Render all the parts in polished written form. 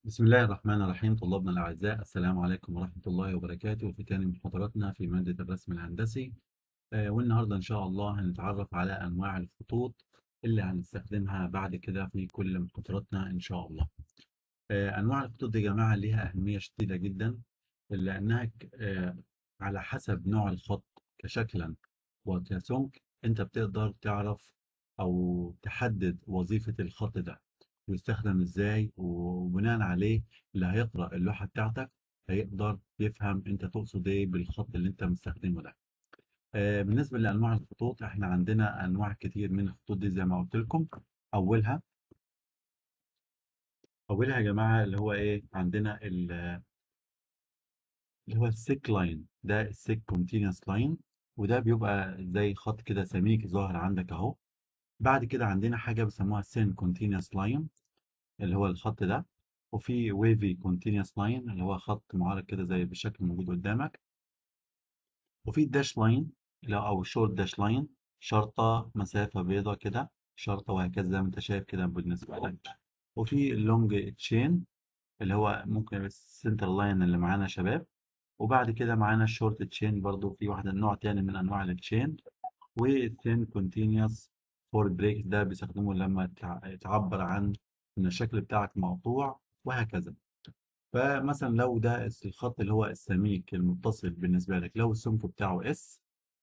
بسم الله الرحمن الرحيم. طلابنا الأعزاء، السلام عليكم ورحمة الله وبركاته في تاني محاضراتنا في مادة الرسم الهندسي. والنهاردة إن شاء الله هنتعرف على أنواع الخطوط اللي هنستخدمها بعد كده في كل محاضراتنا إن شاء الله. أنواع الخطوط دي يا جماعة ليها أهمية شديدة جدا، لأنها على حسب نوع الخط كشكلا وكسمك أنت بتقدر تعرف أو تحدد وظيفة الخط ده ويستخدم إزاي، وبناء عليه اللي هيقرأ اللوحة بتاعتك هيقدر يفهم أنت تقصد إيه بالخط اللي أنت مستخدمه ده. بالنسبة لأنواع الخطوط إحنا عندنا أنواع كتير من الخطوط دي زي ما قلت لكم. أولها أولها يا جماعة اللي هو إيه، عندنا اللي هو السيك لاين، ده السيك كونتينوس لاين، وده بيبقى زي خط كده سميك ظاهر عندك اهو. بعد كده عندنا حاجه بيسموها سين كونتينوس لاين اللي هو الخط ده. وفي ويفي كونتينوس لاين اللي هو خط معرض كده زي بالشكل الموجود قدامك. وفي الداش لاين اللي هو او شورت داش لاين، شرطه مسافه بيضاء كده، شرطه وهكذا زي ما انت شايف كده بالنسبه لك. وفي اللونج تشين اللي هو ممكن السنتر لاين اللي معانا يا شباب. وبعد كده معانا الشورت تشين، برضو في واحدة نوع تاني من أنواع التشين. والثين كونتينيوس فور بريك ده بيستخدمه لما تعبر عن إن الشكل بتاعك مقطوع وهكذا. فمثلا لو ده الخط اللي هو السميك المتصل بالنسبة لك، لو السمك بتاعه اس،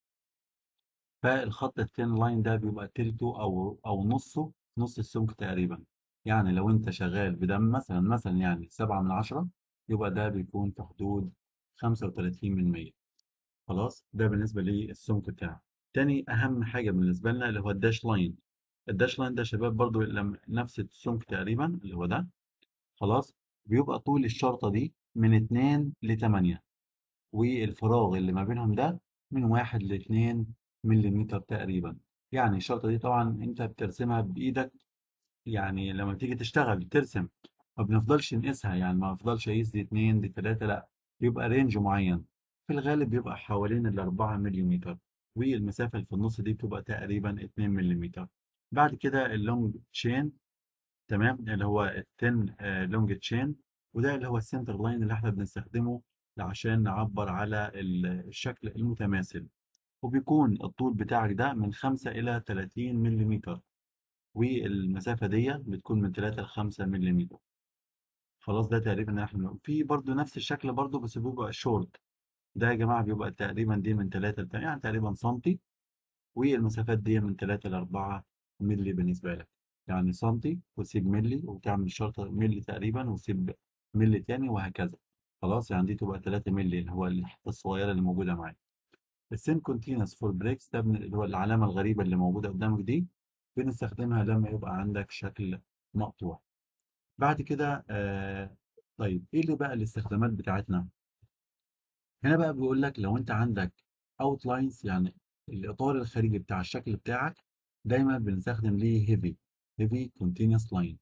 فالخط الثين لاين ده بيبقى تلته أو نصه، نص السمك تقريبا. يعني لو أنت شغال بدم مثلا يعني 7/10، يبقى ده بيكون في حدود 35%. خلاص، ده بالنسبة للسمك بتاعه. تاني أهم حاجة بالنسبة لنا اللي هو الداش لاين. الداش لاين ده يا شباب برضو نفس السمك تقريبا اللي هو ده. خلاص، بيبقى طول الشرطة دي من 2 ل8، والفراغ اللي ما بينهم ده من 1 ل2 مليمتر تقريبا. يعني الشرطة دي طبعا أنت بترسمها بإيدك، يعني لما تيجي تشتغل ترسم ما بنفضلش نقيسها، يعني ما بنفضلش اقيس دي 2 دي 3، لا، بيبقى رينج معين. في الغالب بيبقى حوالين ال4 مليمتر، والمسافة اللي في النص دي بتبقى تقريبا 2 مليمتر. بعد كده اللونج تشين، تمام، اللي هو الثين لونج تشين، وده اللي هو السنتر لاين اللي احنا بنستخدمه عشان نعبر على الشكل المتماثل. وبيكون الطول بتاعك ده من 5 إلى 30 مليمتر، والمسافة دي بتكون من 3 ل 5 ملم. خلاص، ده تقريبا احنا في برضو نفس الشكل برضو بس بيبقى شورت. ده يا جماعة بيبقى تقريبا دي من 3 يعني تقريبا سنتي، والمسافات دي من 3 ل 4 ملي بالنسبة لك. يعني سنتي وسيب ملي، وتعمل شرطة ملي تقريبا وسيب ملي تاني وهكذا. خلاص، يعني دي تبقى 3 ملي اللي هو الحتة الصغيرة اللي موجودة معاك. السين كونتينوس فور بريكس ده اللي هو العلامة الغريبة اللي موجودة قدامك دي، بنستخدمها لما يبقى عندك شكل مقطوع. بعد كده طيب ايه اللي بقى الاستخدامات بتاعتنا؟ هنا بقى بيقول لك لو انت عندك اوتلاينز، يعني الاطار الخارجي بتاع الشكل بتاعك، دايما بنستخدم ليه هيفي كونتينوس لاين.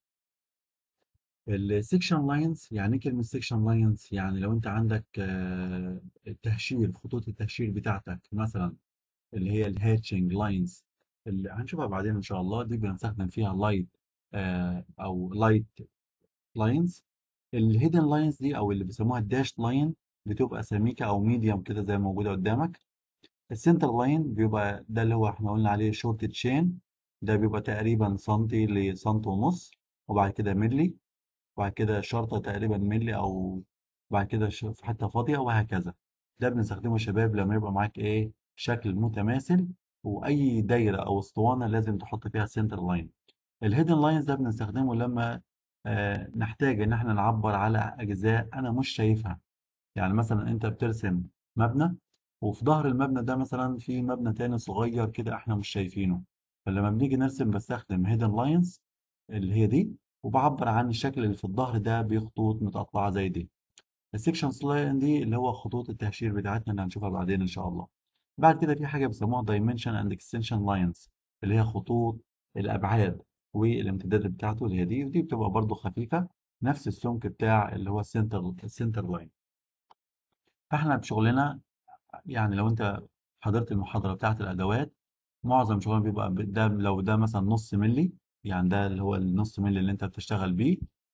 السكشن لاينز، يعني ايه كلمه سكشن لاينز؟ يعني لو انت عندك التهشير، خطوط التهشير بتاعتك مثلا اللي هي الهاتشنج لاينز اللي هنشوفها بعدين ان شاء الله، دي بنستخدم فيها لايت او لايت لاينز. الهيدن لاينز دي او اللي بيسموها الداش لاين بتبقى سميكه او ميديوم كده زي ما موجوده قدامك. السنتر لاين بيبقى ده اللي هو احنا قلنا عليه شورت تشين، ده بيبقى تقريبا سنتي لسنتي ونص، وبعد كده ملي، وبعد كده شرطه تقريبا ملي، او بعد كده في حته فاضيه وهكذا. ده بنستخدمه يا شباب لما يبقى معاك ايه، شكل متماثل، واي دايره او اسطوانه لازم تحط فيها سنتر لاين. الهيدن لاينز ده بنستخدمه لما نحتاج ان احنا نعبر على اجزاء انا مش شايفها. يعني مثلا انت بترسم مبنى، وفي ظهر المبنى ده مثلا في مبنى تاني صغير كده احنا مش شايفينه، فلما بنيجي نرسم بستخدم هيدن لاينز اللي هي دي، وبعبر عن الشكل اللي في الظهر ده بخطوط متقطعه زي دي. السكشن لاين دي اللي هو خطوط التهشير بتاعتنا اللي هنشوفها بعدين ان شاء الله. بعد كده في حاجه بيسموها دايمنشن اند اكستنشن لاينز، اللي هي خطوط الابعاد والامتداد بتاعته اللي هي دي، ودي بتبقى برضو خفيفه، نفس السمك بتاع اللي هو السنتر لاين. فاحنا بشغلنا، يعني لو انت حضرت المحاضره بتاعت الادوات، معظم شغلنا بيبقى ده، لو ده مثلا نص ملي، يعني ده اللي هو النص ملي اللي انت بتشتغل بيه،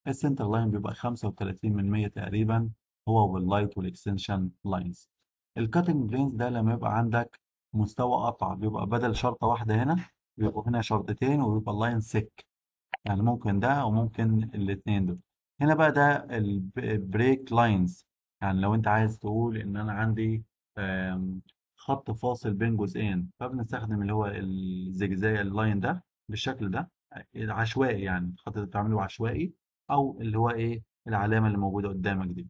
السنتر لاين بيبقى 35% تقريبا، هو واللايت والاكستنشن لاينز. الكاتنج بلينز ده لما يبقى عندك مستوى قطع، بيبقى بدل شرطة واحدة هنا بيبقوا هنا شرطتين، وبيبقى اللاين سك، يعني ممكن ده وممكن الاتنين دول. هنا بقى ده البريك لاينز، يعني لو انت عايز تقول ان انا عندي آم، خط فاصل بين جزئين، فبنستخدم اللي هو الزجزاج اللاين ده بالشكل ده، عشوائي، يعني الخط اللي بتعمله عشوائي، او اللي هو ايه العلامة اللي موجودة قدامك دي.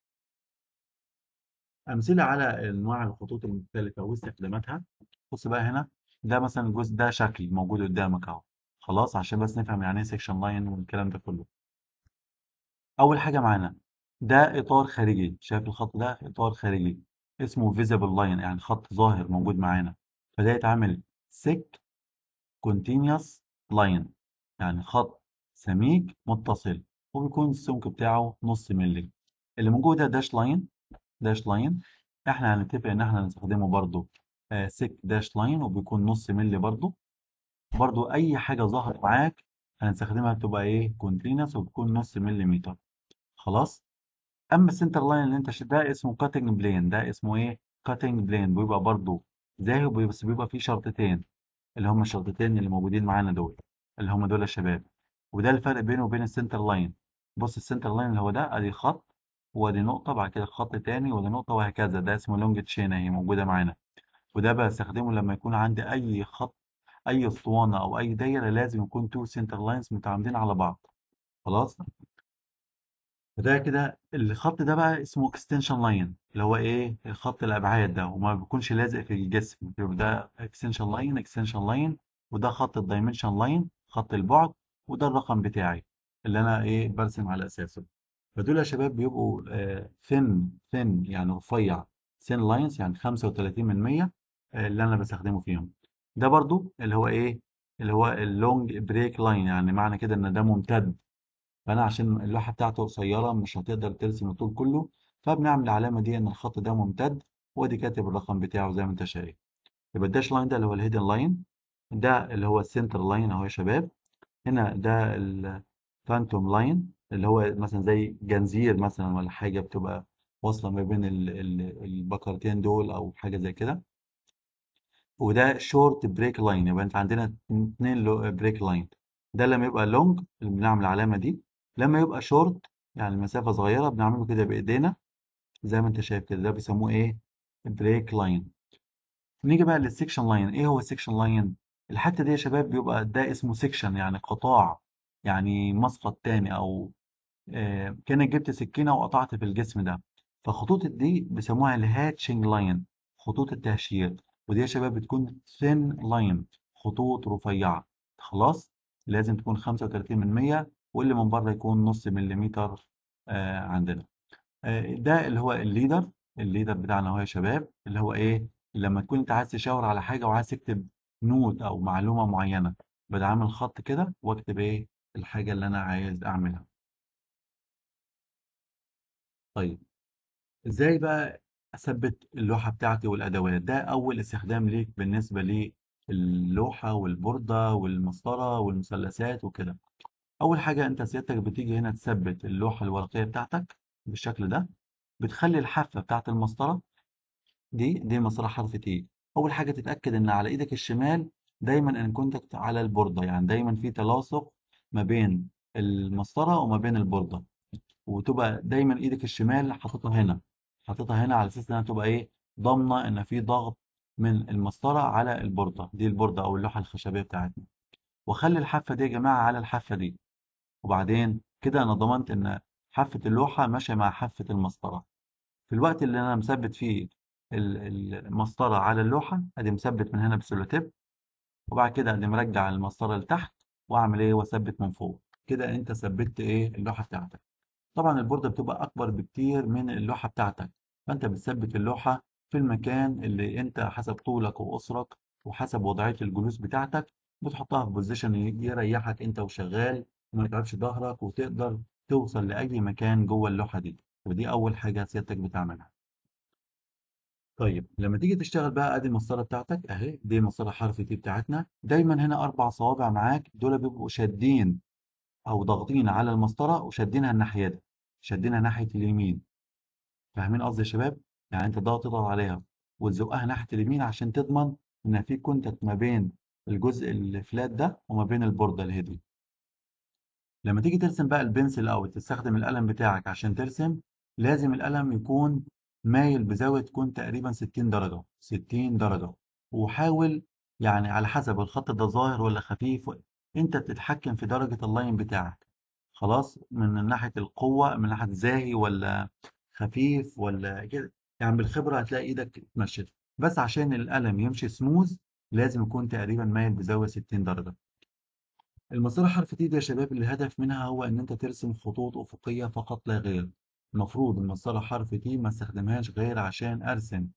أمثلة على أنواع الخطوط المختلفة واستخداماتها. بص بقى هنا، ده مثلا الجزء ده شكل موجود قدامك أهو، خلاص عشان بس نفهم يعني إيه سيكشن لاين والكلام ده كله. أول حاجة معانا ده إطار خارجي، شايف الخط ده إطار خارجي اسمه فيزيبل لاين، يعني خط ظاهر موجود معانا، فده يتعمل سيك كونتينيوس لاين، يعني خط سميك متصل، وبيكون السمك بتاعه نص ملي. اللي موجود ده داش لاين، داش لاين احنا هنتفق ان احنا نستخدمه برضو سيك داش لاين، وبيكون نص ملي برضو. برضو اي حاجة ظهرت معاك هنستخدمها تبقى ايه كونتينوس، وبتكون نص مليمتر. خلاص. اما السنتر لاين اللي انت ده اسمه كاتنج بلين، ده اسمه ايه كاتنج بلين، بيبقى برضو زي بس بيبقى فيه شرطتين، اللي هم الشرطتين اللي موجودين معانا دول، اللي هم دول يا شباب. وده الفرق بينه وبين السنتر لاين. بص السنتر لاين اللي هو ده ادي خط، وادي نقطة، بعد كده خط تاني وادي نقطة، وهكذا، ده اسمه لونج تشين اهي موجودة معانا. وده بستخدمه لما يكون عندي أي خط، أي اسطوانة أو أي دايرة، لازم يكون تو سنتر لاينز متعامدين على بعض. خلاص. فده كده الخط ده بقى اسمه اكستنشن لاين، اللي هو ايه خط الابعاد ده، وما بيكونش لازق في الجسم، يبقى ده اكستنشن لاين، اكستنشن لاين. وده خط الدايمنشن لاين، خط البعد. وده الرقم بتاعي اللي انا ايه برسم على اساسه. فدول يا شباب بيبقوا ثين يعني رفيع، ثين لاينز يعني 35% اللي انا بستخدمه فيهم. ده برضو اللي هو ايه اللي هو اللونج بريك لاين، يعني معنى كده ان ده ممتد، فانا عشان اللوحه بتاعته قصيره مش هتقدر ترسم الطول كله، فبنعمل العلامه دي ان الخط ده ممتد، وادي كاتب الرقم بتاعه زي ما انت شايف. يبقى الداش لاين ده اللي هو الهيدن لاين، ده اللي هو السنتر لاين اهو يا شباب. هنا ده الفانتوم لاين، اللي هو مثلا زي جنزير مثلا ولا حاجه بتبقى واصله ما بين البكرتين دول او حاجه زي كده. وده شورت بريك لاين، يبقى انت عندنا اتنين بريك لاين. ده لما يبقى لونج بنعمل العلامه دي، لما يبقى شورت يعني المسافه صغيره بنعمله كده بايدينا زي ما انت شايف كده، ده بيسموه ايه بريك لاين. نيجي بقى للسكشن لاين. ايه هو السكشن لاين؟ الحته دي يا شباب بيبقى ده اسمه سكشن، يعني قطاع، يعني مسقط تاني، او كأنك جبت سكينة وقطعت في الجسم ده. فخطوط دي بيسموها الهاتشنج لاين، خطوط التهشير. ودي يا شباب بتكون ثين لاين، خطوط رفيعة. خلاص. لازم تكون 35%، واللي من بره يكون نص مليمتر عندنا. ده اللي هو الليدر، الليدر بتاعنا اهو يا شباب، اللي هو ايه لما تكون انت عايز تشاور على حاجة وعايز تكتب نوت او معلومة معينة، بدعمل خط كده واكتب ايه الحاجة اللي انا عايز اعملها. طيب، ازاي بقى اثبت اللوحه بتاعتي والادوات؟ ده اول استخدام ليك بالنسبه للوحه والبورده والمسطره والمثلثات وكده. اول حاجه انت سيادتك بتيجي هنا تثبت اللوحه الورقيه بتاعتك بالشكل ده. بتخلي الحافه بتاعت المسطره دي المسطره حرف تي. اول حاجه تتاكد ان على ايدك الشمال دايما ان كنت على البورده، يعني دايما في تلاصق ما بين المسطره وما بين البورده، وتبقى دايما ايدك الشمال حاططها هنا، حاططها هنا على اساس انها تبقى ايه ضامنه ان في ضغط من المسطره على البورده دي، البورده او اللوحه الخشبيه بتاعتنا. واخلي الحافه دي يا جماعه على الحافه دي، وبعدين كده انا ضمنت ان حافه اللوحه ماشيه مع حافه المسطره. في الوقت اللي انا مثبت فيه المسطره على اللوحه، ادي مثبت من هنا بسلوتيب، وبعد كده ادي مرجع المسطره لتحت، واعمل ايه واثبت من فوق. كده انت ثبتت ايه اللوحه بتاعتك. طبعا البوردة بتبقى أكبر بكتير من اللوحة بتاعتك، فأنت بتثبت اللوحة في المكان اللي أنت حسب طولك وقصرك وحسب وضعية الجلوس بتاعتك، بتحطها في بوزيشن يريحك أنت وشغال، وما يتعبش ظهرك، وتقدر توصل لأي مكان جوه اللوحة دي. ودي أول حاجة سيادتك بتعملها. طيب لما تيجي تشتغل بقى، ادي المسطره بتاعتك اهي، دي مسطره حرف تي بتاعتنا. دايما هنا 4 صوابع معاك، دول بيبقوا شادين او ضاغطين على المسطره وشادينها الناحيه دي، شادينها ناحيه اليمين. فاهمين قصدي يا شباب؟ يعني انت تضغط عليها وتزقها ناحيه اليمين عشان تضمن ان في كونتاكت ما بين الجزء الفلات ده وما بين البورده الهيدي. لما تيجي ترسم بقى البنسل او تستخدم القلم بتاعك عشان ترسم، لازم القلم يكون مايل بزاوية تكون تقريبا 60 درجة، 60 درجة. وحاول يعني على حسب الخط ده ظاهر ولا خفيف، انت بتتحكم في درجة اللاين بتاعك. خلاص، من ناحية القوة، من ناحية زاهي ولا خفيف ولا كده. يعني بالخبرة هتلاقي ايدك اتمشت. بس عشان القلم يمشي سموز لازم يكون تقريبا مايل بزاوية 60 درجة. المسطرة حرف تي دي يا شباب الهدف منها هو إن أنت ترسم خطوط أفقية فقط لا غير. المفروض المسطرة حرف تي ما استخدمهاش غير عشان أرسم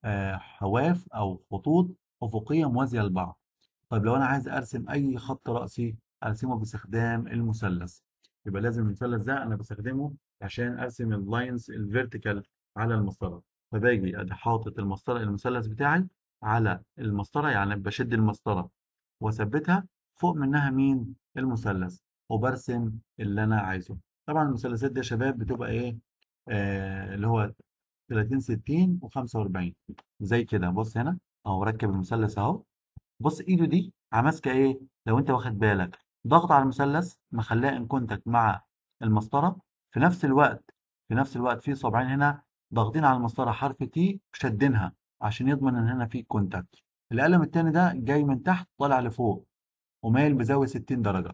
حواف أو خطوط أفقية موازية لبعض. طيب لو أنا عايز أرسم أي خط رأسي أرسمه باستخدام المثلث، يبقى لازم المثلث ده أنا بستخدمه عشان أرسم اللاينز الفيرتيكال على المسطرة. فباجي أدي حاطط المسطرة المثلث بتاعي على المسطرة، يعني بشد المسطرة وأثبتها فوق منها مين؟ المثلث، وبرسم اللي انا عايزه. طبعا المثلثات دي يا شباب بتبقى ايه؟ اللي هو 30 60 و45 زي كده. بص هنا اهو ركب المثلث اهو. بص ايده دي ماسكه ايه؟ لو انت واخد بالك، ضغط على المثلث مخلاه ان كونتاكت مع المسطره. في نفس الوقت في صباعين هنا ضاغطين على المسطره حرف تي وشدينها عشان يضمن ان هنا في كونتاكت. القلم التاني ده جاي من تحت طالع لفوق ومايل بزاوية 60 درجة.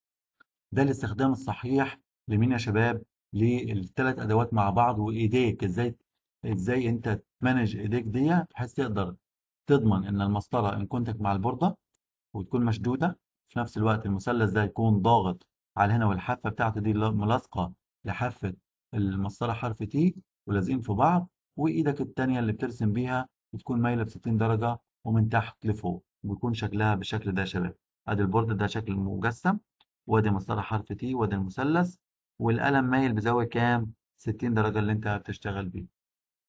ده الاستخدام الصحيح لمين يا شباب؟ للثلاث ادوات مع بعض. وايديك ازاي انت تمانج ايديك دي بحيث تقدر تضمن ان المسطره ان كونتاكت مع البورده وتكون مشدوده. في نفس الوقت المثلث ده يكون ضاغط على هنا، والحافه بتاعته دي ملاصقه لحافه المسطره حرف تي ولازقين في بعض. وايدك التانيه اللي بترسم بيها بتكون مايله ب 60 درجه ومن تحت لفوق، ويكون شكلها بالشكل ده يا شباب. ادي البورد ده شكل مجسم، وادي مسطره حرف تي، وادي المثلث، والقلم مايل بزاويه كام؟ 60 درجه اللي انت بتشتغل بيه.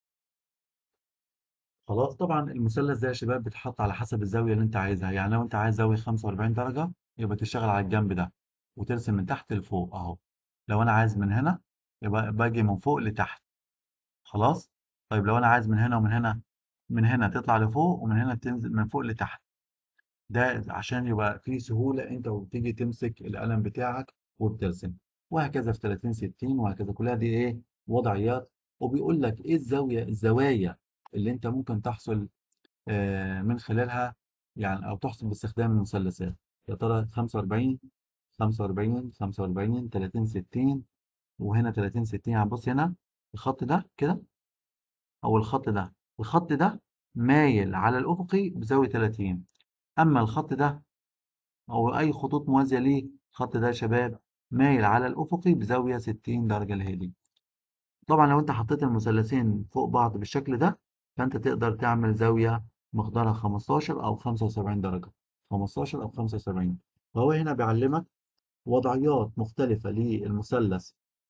خلاص، طبعا المثلث ده يا شباب بيتحط على حسب الزاويه اللي انت عايزها. يعني لو انت عايز زاويه 45 درجه يبقى تشتغل على الجنب ده وترسم من تحت لفوق اهو. لو انا عايز من هنا يبقى باجي من فوق لتحت. خلاص. طيب لو انا عايز من هنا ومن هنا، من هنا تطلع لفوق ومن هنا تنزل من فوق لتحت. ده عشان يبقى في سهوله انت وتيجي تمسك القلم بتاعك وبترسم. وهكذا في 30 60 وهكذا، كلها دي ايه؟ وضعيات. وبيقول لك ايه الزوايا اللي انت ممكن تحصل من خلالها، يعني أو تحسب باستخدام المثلثات. يا ترى 45 45 45 30 60 وهنا 30 60. يعني بص هنا الخط ده كده أو الخط ده مايل على الأفقي بزاوية 30. أما الخط ده أو أي خطوط موازية ليه، الخط ده يا شباب مايل على الأفقي بزاوية 60 درجة اللي هي دي. طبعا لو انت حطيت المثلثين فوق بعض بالشكل ده فانت تقدر تعمل زاوية مقدارها 15 او 75 درجة، 15 او 75. فهو هنا بيعلمك وضعيات مختلفة للمثلث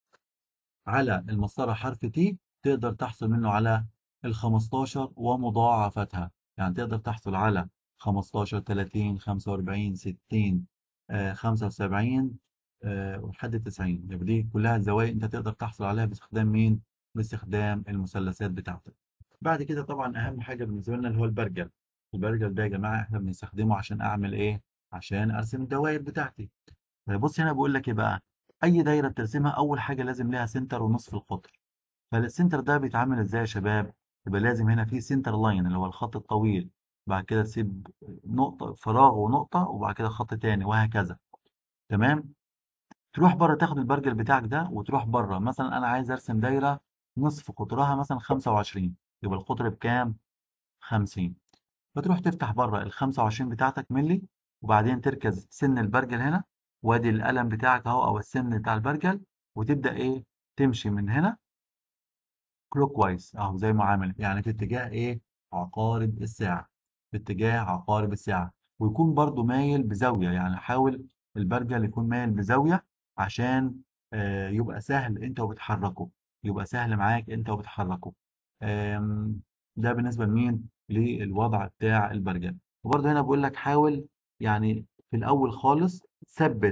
على المسطرة حرف تي تقدر تحصل منه على ال 15 ومضاعفتها. يعني تقدر تحصل على 15 30 45 60 75 لحد 90. يبقى دي كلها الزوايا انت تقدر تحصل عليها باستخدام مين؟ باستخدام المثلثات بتاعتك. بعد كده طبعا اهم حاجة بالنسبة لنا اللي هو البرجل. البرجل ده يا جماعة احنا بنستخدمه عشان اعمل ايه؟ عشان ارسم الدوائر بتاعتي. بص هنا بيقول لك ايه بقى؟ اي دايره بترسمها اول حاجه لازم لها سنتر ونصف القطر. فالسنتر ده بيتعمل ازاي يا شباب؟ يبقى لازم هنا في سنتر لاين اللي هو الخط الطويل، بعد كده تسيب نقطه فراغ ونقطه وبعد كده خط تاني وهكذا. تمام. تروح بره تاخد البرجل بتاعك ده وتروح بره. مثلا انا عايز ارسم دايره نصف قطرها مثلا 25، يبقى القطر بكام؟ 50. فتروح تفتح بره ال 25 بتاعتك ملي، وبعدين تركز سن البرجل هنا، وادي القلم بتاعك اهو او السن بتاع البرجل، وتبدأ ايه؟ تمشي من هنا كلوك وايز اهو زي ما عامل، يعني في اتجاه ايه؟ عقارب الساعة. في اتجاه عقارب الساعة. ويكون برضو مايل بزاوية، يعني حاول البرجل يكون مايل بزاوية عشان يبقى سهل انت وبتحركه، يبقى سهل معاك انت وبتحركه. آم، ده بالنسبة لمين؟ للوضع بتاع البرجل. وبرضو هنا بقول لك حاول يعني في الاول خالص ثبت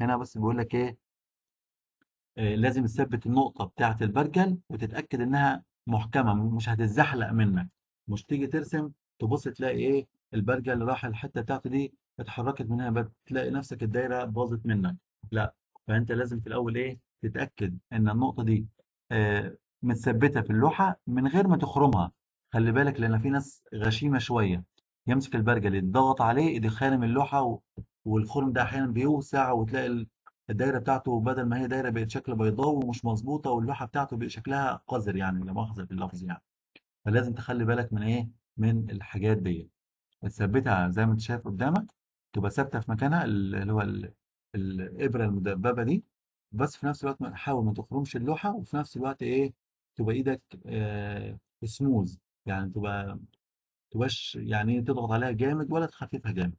هنا بس بيقول لك ايه، لازم تثبت النقطة بتاعة البرجل وتتأكد إنها محكمة، مش هتتزحلق منك. مش تيجي ترسم تبص تلاقي إيه، البرجل راح الحتة بتاعته دي اتحركت منها، تلاقي نفسك الدايرة باظت منك. لا، فأنت لازم في الأول إيه، تتأكد إن النقطة دي متثبتة في اللوحة من غير ما تخرمها. خلي بالك لأن في ناس غشيمة شوية، يمسك البرجل يضغط عليه يدي خارم اللوحة والخرم ده أحيانا بيوسع، وتلاقي الدايره بتاعته بدل ما هي دايره بقت شكل بيضاوي ومش مظبوطه، واللوحه بتاعته بقى شكلها قذر يعني، لا مؤاخذه في اللفظ يعني. فلازم تخلي بالك من ايه، من الحاجات دي. تثبتها زي ما انت شايف قدامك، تبقى ثابته في مكانها، اللي هو الابره المدببه دي. بس في نفس الوقت حاول ما تخرمش اللوحه، وفي نفس الوقت ايه، تبقى ايدك سموز، يعني تبقاش يعني إيه تضغط عليها جامد ولا تخففها جامد.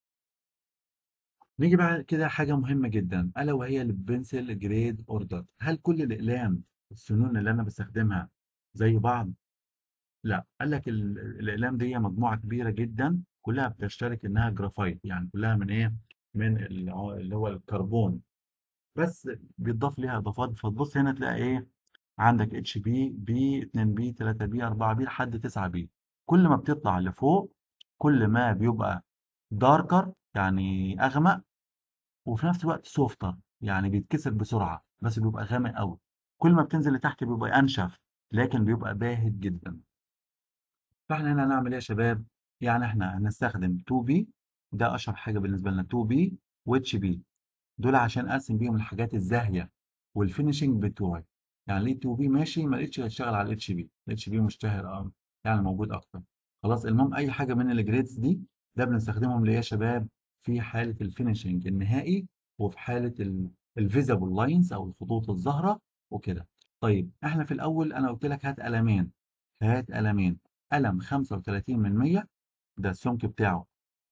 نيجي بعد كده حاجة مهمة جدا ألا وهي البنسل جريد أوردر. هل كل الأقلام السنون اللي أنا بستخدمها زي بعض؟ لا، قال لك الأقلام دي مجموعة كبيرة جدا كلها بتشترك إنها جرافايت، يعني كلها من إيه؟ من اللي هو الكربون، بس بيضاف ليها إضافات. فتبص هنا تلاقي إيه، عندك اتش بي 2 بي 3 بي 4 بي لحد 9 بي. كل ما بتطلع لفوق كل ما بيبقى داركر يعني أغمق، وفي نفس الوقت سوفتر يعني بيتكسر بسرعة بس بيبقى غامق قوي. كل ما بتنزل لتحت بيبقى أنشف لكن بيبقى باهت جدا. فاحنا هنا هنعمل ايه يا شباب؟ يعني احنا هنستخدم 2 بي، ده اشهر حاجة بالنسبة لنا 2 بي واتش بي، دول عشان ارسم بيهم الحاجات الزاهية والفينشنج بتوعي. يعني ليه 2 بي ماشي، ما لقيتش اشتغل على الاتش بي، الاتش بي مشتهر يعني موجود اكتر. خلاص، المهم اي حاجة من الجريدز دي ده بنستخدمهم ليه يا شباب؟ في حالة الفينشنج النهائي، وفي حالة الفيزابل لاينز او الخطوط الظاهرة وكده. طيب احنا في الاول انا قلت لك هات قلمين، هات قلمين، قلم 35 من 100 ده السمك بتاعه،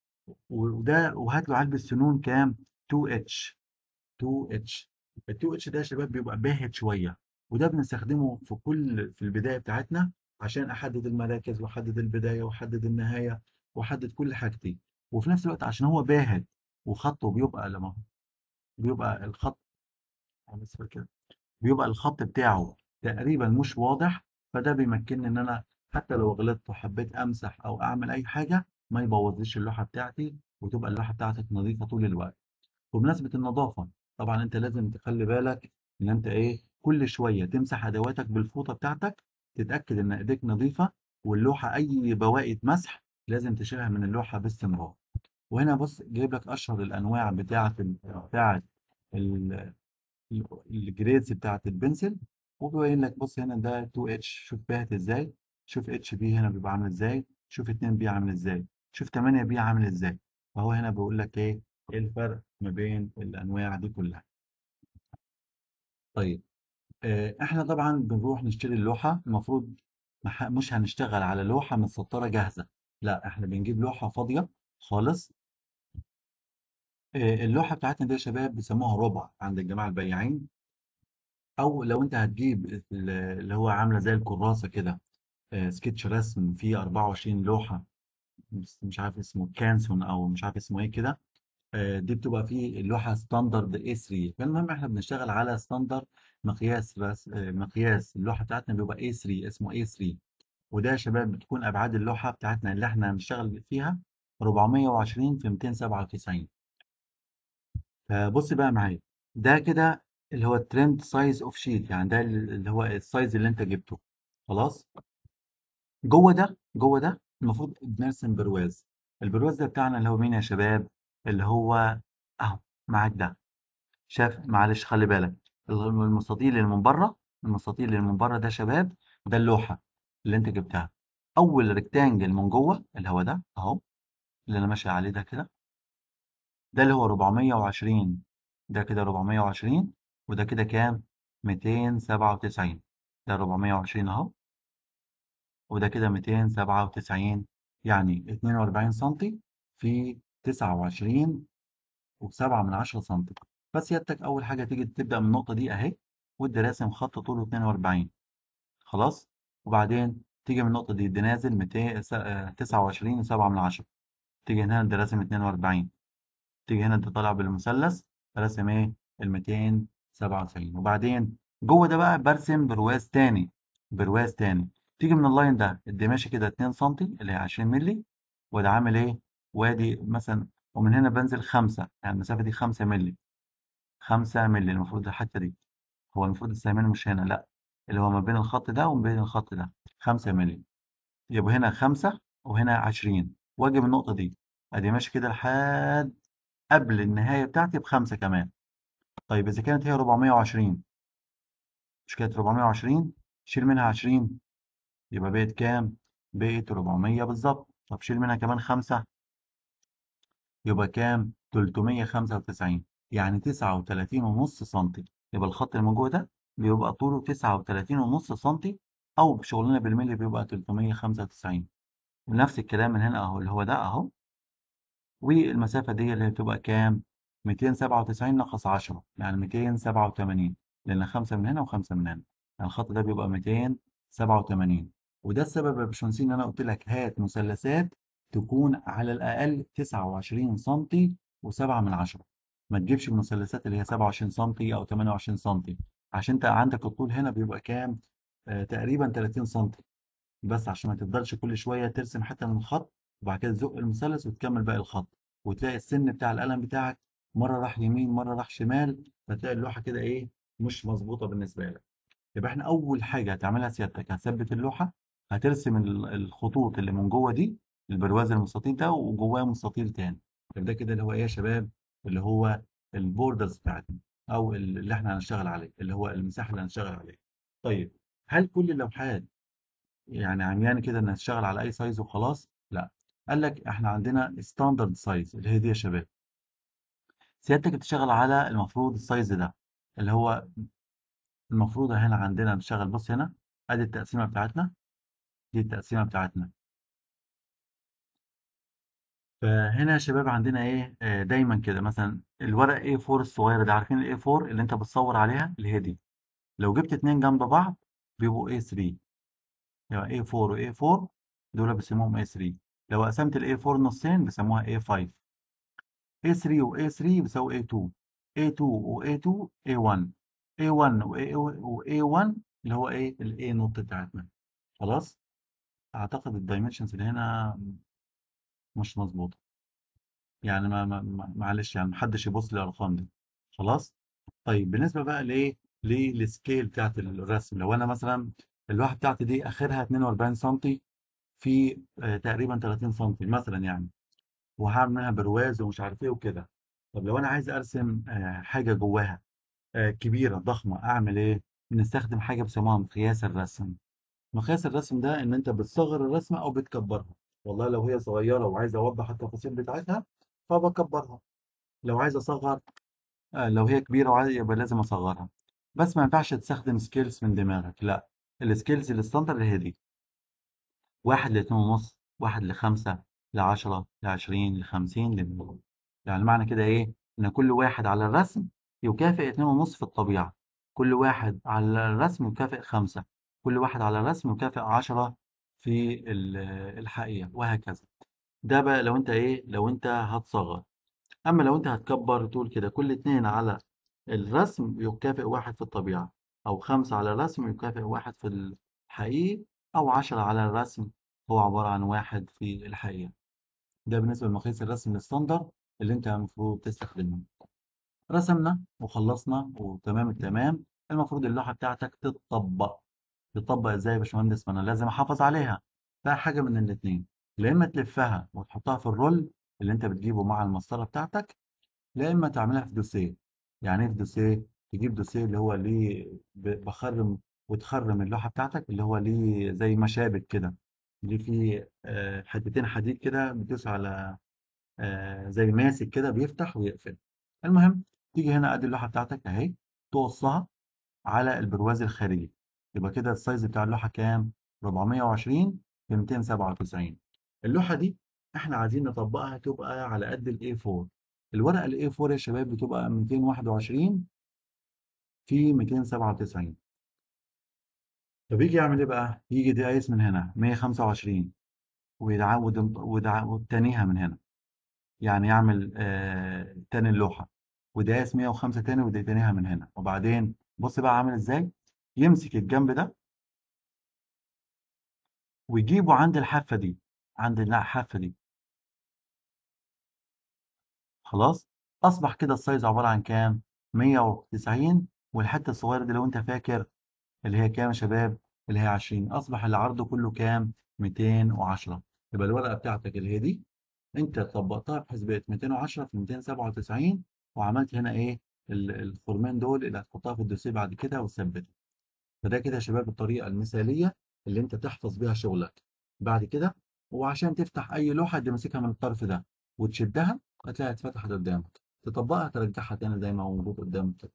وده وهات له علبة سنون كام؟ 2 اتش، 2 اتش. ال 2 اتش ده يا شباب بيبقى باهت شويه، وده بنستخدمه في البدايه بتاعتنا عشان احدد المراكز واحدد البدايه واحدد النهايه واحدد كل حاجتي. وفي نفس الوقت عشان هو باهت وخطه بيبقى لما بيبقى الخط، أنا آسف كده، بيبقى الخط بتاعه تقريبا مش واضح، فده بيمكنني ان انا حتى لو غلطت وحبيت امسح او اعمل اي حاجه ما يبوظليش اللوحه بتاعتي، وتبقى اللوحه بتاعتك نظيفه طول الوقت. بمناسبة النظافة، طبعا انت لازم تخلي بالك ان انت ايه، كل شوية تمسح ادواتك بالفوطة بتاعتك، تتأكد ان ايديك نظيفة، واللوحة اي بواقي مسح لازم تشيلها من اللوحة باستمرار. وهنا بص جايب لك اشهر الانواع بتاعت ال- الجريدز بتاعت البنسل، وبيبين لك بص هنا ده 2 اتش شوف باهت ازاي، شوف اتش بي هنا بيبقى عامل ازاي، شوف 2 بي عامل ازاي، شوف 8 بي عامل ازاي. فهو هنا بيقول لك ايه، ايه الفرق ما بين الانواع دي كلها. طيب احنا طبعا بنروح نشتري اللوحة، المفروض مش هنشتغل على لوحة متسطرة جاهزة، لا احنا بنجيب لوحة فاضية خالص. اللوحة بتاعتنا دي يا شباب بيسموها ربع عند الجماعة البياعين، او لو انت هتجيب اللي هو عاملة زي الكراسة كده، سكتش رسم فيه 24 لوحة، مش عارف اسمه كانسون او مش عارف اسمه ايه كده. دي بتبقى فيه اللوحة ستاندرد A3. فالمهم احنا بنشتغل على ستاندرد مقياس، بس مقياس اللوحة بتاعتنا بيبقى A3، اسمه A3. وده يا شباب بتكون ابعاد اللوحة بتاعتنا اللي احنا هنشتغل فيها 420 في 297. فبص بقى معايا، ده كده اللي هو الترند سايز اوف شيت، يعني ده اللي هو السايز اللي انت جبته. خلاص، جوه ده المفروض بنرسم برواز. البرواز ده بتاعنا اللي هو مين يا شباب؟ اللي هو اهو معاك ده، شاف معلش خلي بالك، المستطيل اللي من بره، المستطيل اللي من بره ده يا شباب ده اللوحة اللي انت جبتها. اول ريكتانجل من جوه اللي هو ده اهو، اللي انا ماشي عليه ده كده، ده اللي هو 420، ده كده 420، وده كده كام؟ 297. ده 420 اهو، وده كده 297، يعني 42 سنتي في 29 وسبعة من 10 سنتي. فسيادتك أول حاجة تيجي تبدأ من النقطة دي أهي، وأنت راسم خط طوله 42. خلاص، وبعدين تيجي من النقطة دي نازل 200 29 وسبعة من 10، تيجي هنا أنت راسم 42، تيجي هنا أنت طالع بالمثلث راسم ايه ال 297. وبعدين جوه ده بقى برسم برواز تاني، برواز تاني. تيجي من اللاين ده ادي ماشي كده 2 سم اللي هي 20 مللي، وده عامل ايه، وادي مثلا، ومن هنا بنزل 5، يعني المسافه دي 5 مللي، 5 مللي المفروض الحته دي. هو المفروض السهمين مش هنا، لا، اللي هو ما بين الخط ده وما بين الخط ده 5 مللي. يبقى هنا 5 وهنا 20، واجي من النقطه دي ادي ماشي كده لحد قبل النهايه بتاعتي بخمسه كمان. طيب إذا كانت هي 420، مش كانت 420، شيل منها 20 يبقى بقت كام؟ بقت 400 بالظبط. طب شيل منها كمان 5 يبقى كام؟ 395، يعني 39 ونص سنتي. يبقى الخط اللي من جوه ده بيبقى طوله 39 ونص سنتي، أو بشغلنا بالملي بيبقى 395. ونفس الكلام من هنا أهو، اللي هو ده أهو، والمسافة دي اللي بتبقى كام؟ 297 ناقص 10 يعني 287، لأن 5 من هنا وخمسة من هنا، يعني الخط ده بيبقى 287. وده السبب يا باشمهندس إن أنا قلت لك هات مثلثات تكون على الأقل 29 سنتي و7 من 10. ما تجيبش المثلثات اللي هي 27 سنتي أو 28 سنتي، عشان أنت عندك الطول هنا بيبقى كام؟ تقريبا 30 سنتي. بس عشان ما تفضلش كل شوية ترسم حتة من الخط وبعد كده تزق المثلث وتكمل باقي الخط، وتلاقي السن بتاع القلم بتاعك مرة راح يمين مرة راح شمال، فتلاقي اللوحة كده ايه، مش مظبوطة بالنسبة لك. يبقى احنا أول حاجة هتعملها سيادتك هتثبت اللوحة، هترسم الخطوط اللي من جوه دي، البرواز المستطيل ده وجواه مستطيل تاني. يبقى ده كده اللي هو ايه يا شباب، اللي هو البوردرز بتاعتنا، او اللي احنا هنشتغل عليه، اللي هو المساحة اللي هنشتغل عليها. طيب، هل كل اللوحات يعني عمياني كده ان هتشتغل على اي سايز وخلاص؟ لا، قال لك احنا عندنا ستاندرد سايز اللي هي دي يا شباب. سيادتك بتشتغل على المفروض السايز ده، اللي هو المفروض هنا عندنا بنشتغل، بص هنا ادي التقسيمه بتاعتنا، دي التقسيمه بتاعتنا. فهنا يا شباب عندنا ايه، دايما كده مثلا الورق A4 الصغيره ده، عارفين ال A4 اللي انت بتصور عليها اللي هي دي، لو جبت اتنين جنب بعض بيبقوا A3، يعني A4 و A4 دول بيسموهم A3. لو قسمت ال A4 نصين بيسموها A5. A3 و A3 بيساوي A2، A2 و A2 A1، A1 و A1 اللي هو ايه ال A نوت بتاعتنا. خلاص، اعتقد الدايمنشنز اللي هنا مش مظبوطه، يعني معلش يعني محدش يبص للارقام دي. خلاص. طيب بالنسبه بقى لايه، للسكيل بتاعت الرسم، لو انا مثلا اللوحه بتاعتي دي اخرها 42 سم في تقريبا 30 سم مثلا يعني، وهعمل منها برواز ومش عارف ايه وكده. طب لو انا عايز ارسم حاجه جواها كبيره ضخمه، اعمل ايه؟ بنستخدم حاجه بيسموها مقياس الرسم. مقياس الرسم ده ان انت بتصغر الرسمه او بتكبرها. والله لو هي صغيره وعايز اوضح التفاصيل بتاعتها فبكبرها، لو عايز اصغر لو هي كبيره وعايز يبقى لازم اصغرها. بس ما ينفعش تستخدم سكيلز من دماغك، لا، السكيلز الستاندرد هي دي، 1 ل2.5، 1 ل5، ل10، ل20، ل50، ل100. يعني معنى كده إيه؟ إن كل واحد على الرسم يكافئ 2.5 في الطبيعة، كل واحد على الرسم يكافئ 5، كل واحد على الرسم يكافئ 10 في الحقيقة، وهكذا. ده بقى لو أنت إيه؟ لو أنت هتصغر. أما لو أنت هتكبر تقول كده كل 2 على الرسم يكافئ 1 في الطبيعة، أو 5 على الرسم يكافئ 1 في الحقيقي، أو 10 على الرسم هو عبارة عن 1 في الحقيقة. ده بالنسبة لمقاييس الرسم الستاندرد اللي أنت المفروض تستخدمه. رسمنا وخلصنا وتمام التمام، المفروض اللوحة بتاعتك تتطبق. تطبق ازاي يا باشمهندس؟ ما انا لازم احافظ عليها. فحاجة من الاتنين، يا اما تلفها وتحطها في الرول اللي انت بتجيبه مع المسطرة بتاعتك، لا اما تعملها في دوسيه. يعني ايه في دوسيه؟ تجيب دوسيه اللي هو ليه بخرم وتخرم اللوحه بتاعتك، اللي هو ليه زي مشابك كده، ليه فيه حتتين حديد كده بتدوس على زي ماسك كده بيفتح ويقفل. المهم، تيجي هنا ادي اللوحه بتاعتك اهي، تقصها على البرواز الخارجي. يبقى كده السايز بتاع اللوحه كام؟ 420 ب 297. اللوحه دي احنا عايزين نطبقها تبقى على قد الاي 4. الورقه الاي 4 يا شباب بتبقى 221 في 297. طب يجي يعمل ايه بقى؟ يجي ده قايس من هنا 125، ويدعود والتانيها من هنا، يعني يعمل تاني اللوحه. ودايس 105 تاني ودقيقتينها من هنا. وبعدين بص بقى عامل ازاي، يمسك الجنب ده ويجيبه عند الحافة دي، عند الحافة دي. خلاص، أصبح كده السايز عبارة عن كام؟ 190. والحتة الصغيرة دي لو أنت فاكر اللي هي كام يا شباب؟ اللي هي 20. أصبح العرض كله كام؟ 210. يبقى الورقة بتاعتك اللي هي دي أنت طبقتها بحسبة 210 في 297، وعملت هنا إيه؟ الخرمين دول اللي هتحطها في الدوسيه بعد كده وتثبتها. فده كده يا شباب الطريقة المثالية اللي انت تحفظ بيها شغلك بعد كده. وعشان تفتح اي لوحة تمسكها من الطرف ده وتشدها هتلاقيها اتفتحت قدامك، تطبقها ترجعها تاني زي ما هو موجود قدامك كده.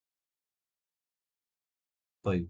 طيب،